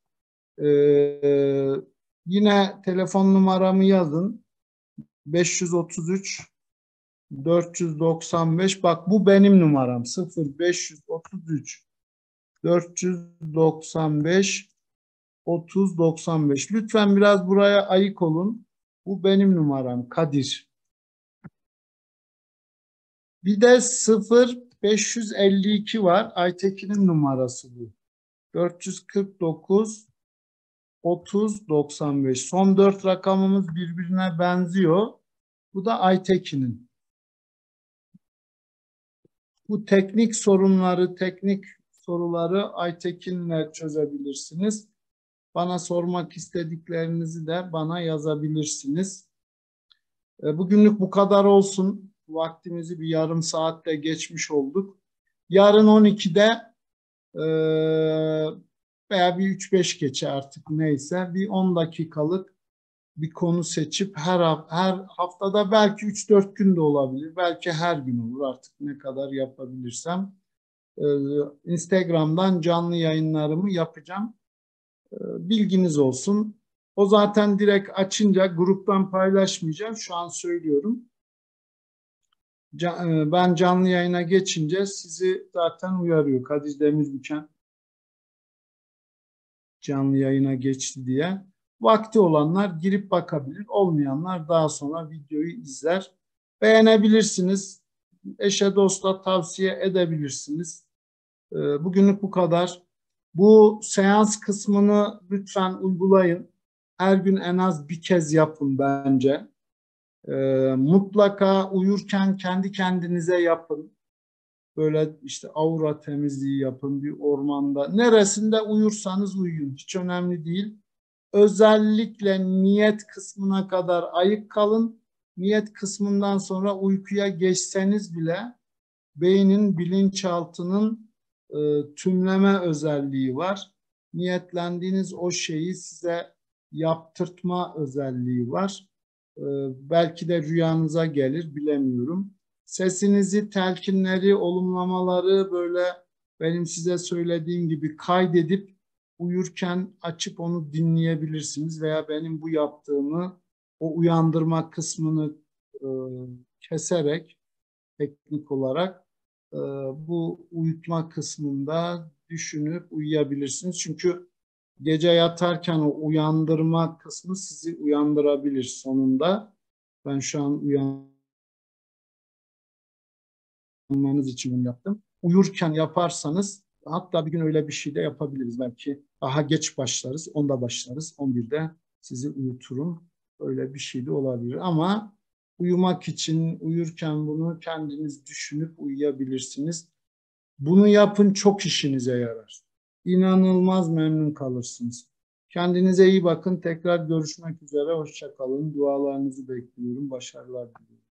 Yine telefon numaramı yazın. 533 495. Bak bu benim numaram. 0533 495 3095. Lütfen biraz buraya ayık olun. Bu benim numaram Kadir. Bir de 0552 var. Aytekin'in numarası bu. 449 3095. Son 4 rakamımız birbirine benziyor. Bu da Aytekin'in. Bu teknik sorunları, teknik soruları Aytekin'le çözebilirsiniz. Bana sormak istediklerinizi de bana yazabilirsiniz. Bugünlük bu kadar olsun. Vaktimizi bir yarım saatte geçmiş olduk. Yarın 12'de veya bir 3-5 geçe artık neyse bir 10 dakikalık bir konu seçip her haftada belki 3-4 gün de olabilir. Belki her gün olur artık ne kadar yapabilirsem. Instagram'dan canlı yayınlarımı yapacağım. Bilginiz olsun. O zaten direkt açınca gruptan paylaşmayacağım. Şu an söylüyorum. Ben canlı yayına geçince sizi zaten uyarıyor. Kadir Demirbüken canlı yayına geçti diye. Vakti olanlar girip bakabilir. Olmayanlar daha sonra videoyu izler. Beğenebilirsiniz. Eşe dosta tavsiye edebilirsiniz. Bugünlük bu kadar. Bu seans kısmını lütfen uygulayın. Her gün en az bir kez yapın bence. Mutlaka uyurken kendi kendinize yapın. Böyle işte aura temizliği yapın bir ormanda. Neresinde uyursanız uyuyun. Hiç önemli değil. Özellikle niyet kısmına kadar ayık kalın. Niyet kısmından sonra uykuya geçseniz bile beynin bilinçaltının tümleme özelliği var. Niyetlendiğiniz o şeyi size yaptırtma özelliği var. Belki de rüyanıza gelir, bilemiyorum. Sesinizi, telkinleri, olumlamaları böyle benim size söylediğim gibi kaydedip uyurken açıp onu dinleyebilirsiniz veya benim bu yaptığımı o uyandırma kısmını e, keserek teknik olarak bu uyutma kısmında düşünüp uyuyabilirsiniz. Çünkü gece yatarken o uyandırma kısmı sizi uyandırabilir sonunda. Ben şu an uyanmanız için bunu yaptım. Uyurken yaparsanız hatta bir gün öyle bir şey de yapabiliriz. Belki daha geç başlarız, 10'da başlarız, 11'de sizi uyuturum. Öyle bir şey de olabilir ama uyumak için uyurken bunu kendiniz düşünüp uyuyabilirsiniz. Bunu yapın çok işinize yarar. İnanılmaz memnun kalırsınız. Kendinize iyi bakın. Tekrar görüşmek üzere. Hoşça kalın. Dualarınızı bekliyorum. Başarılar diliyorum.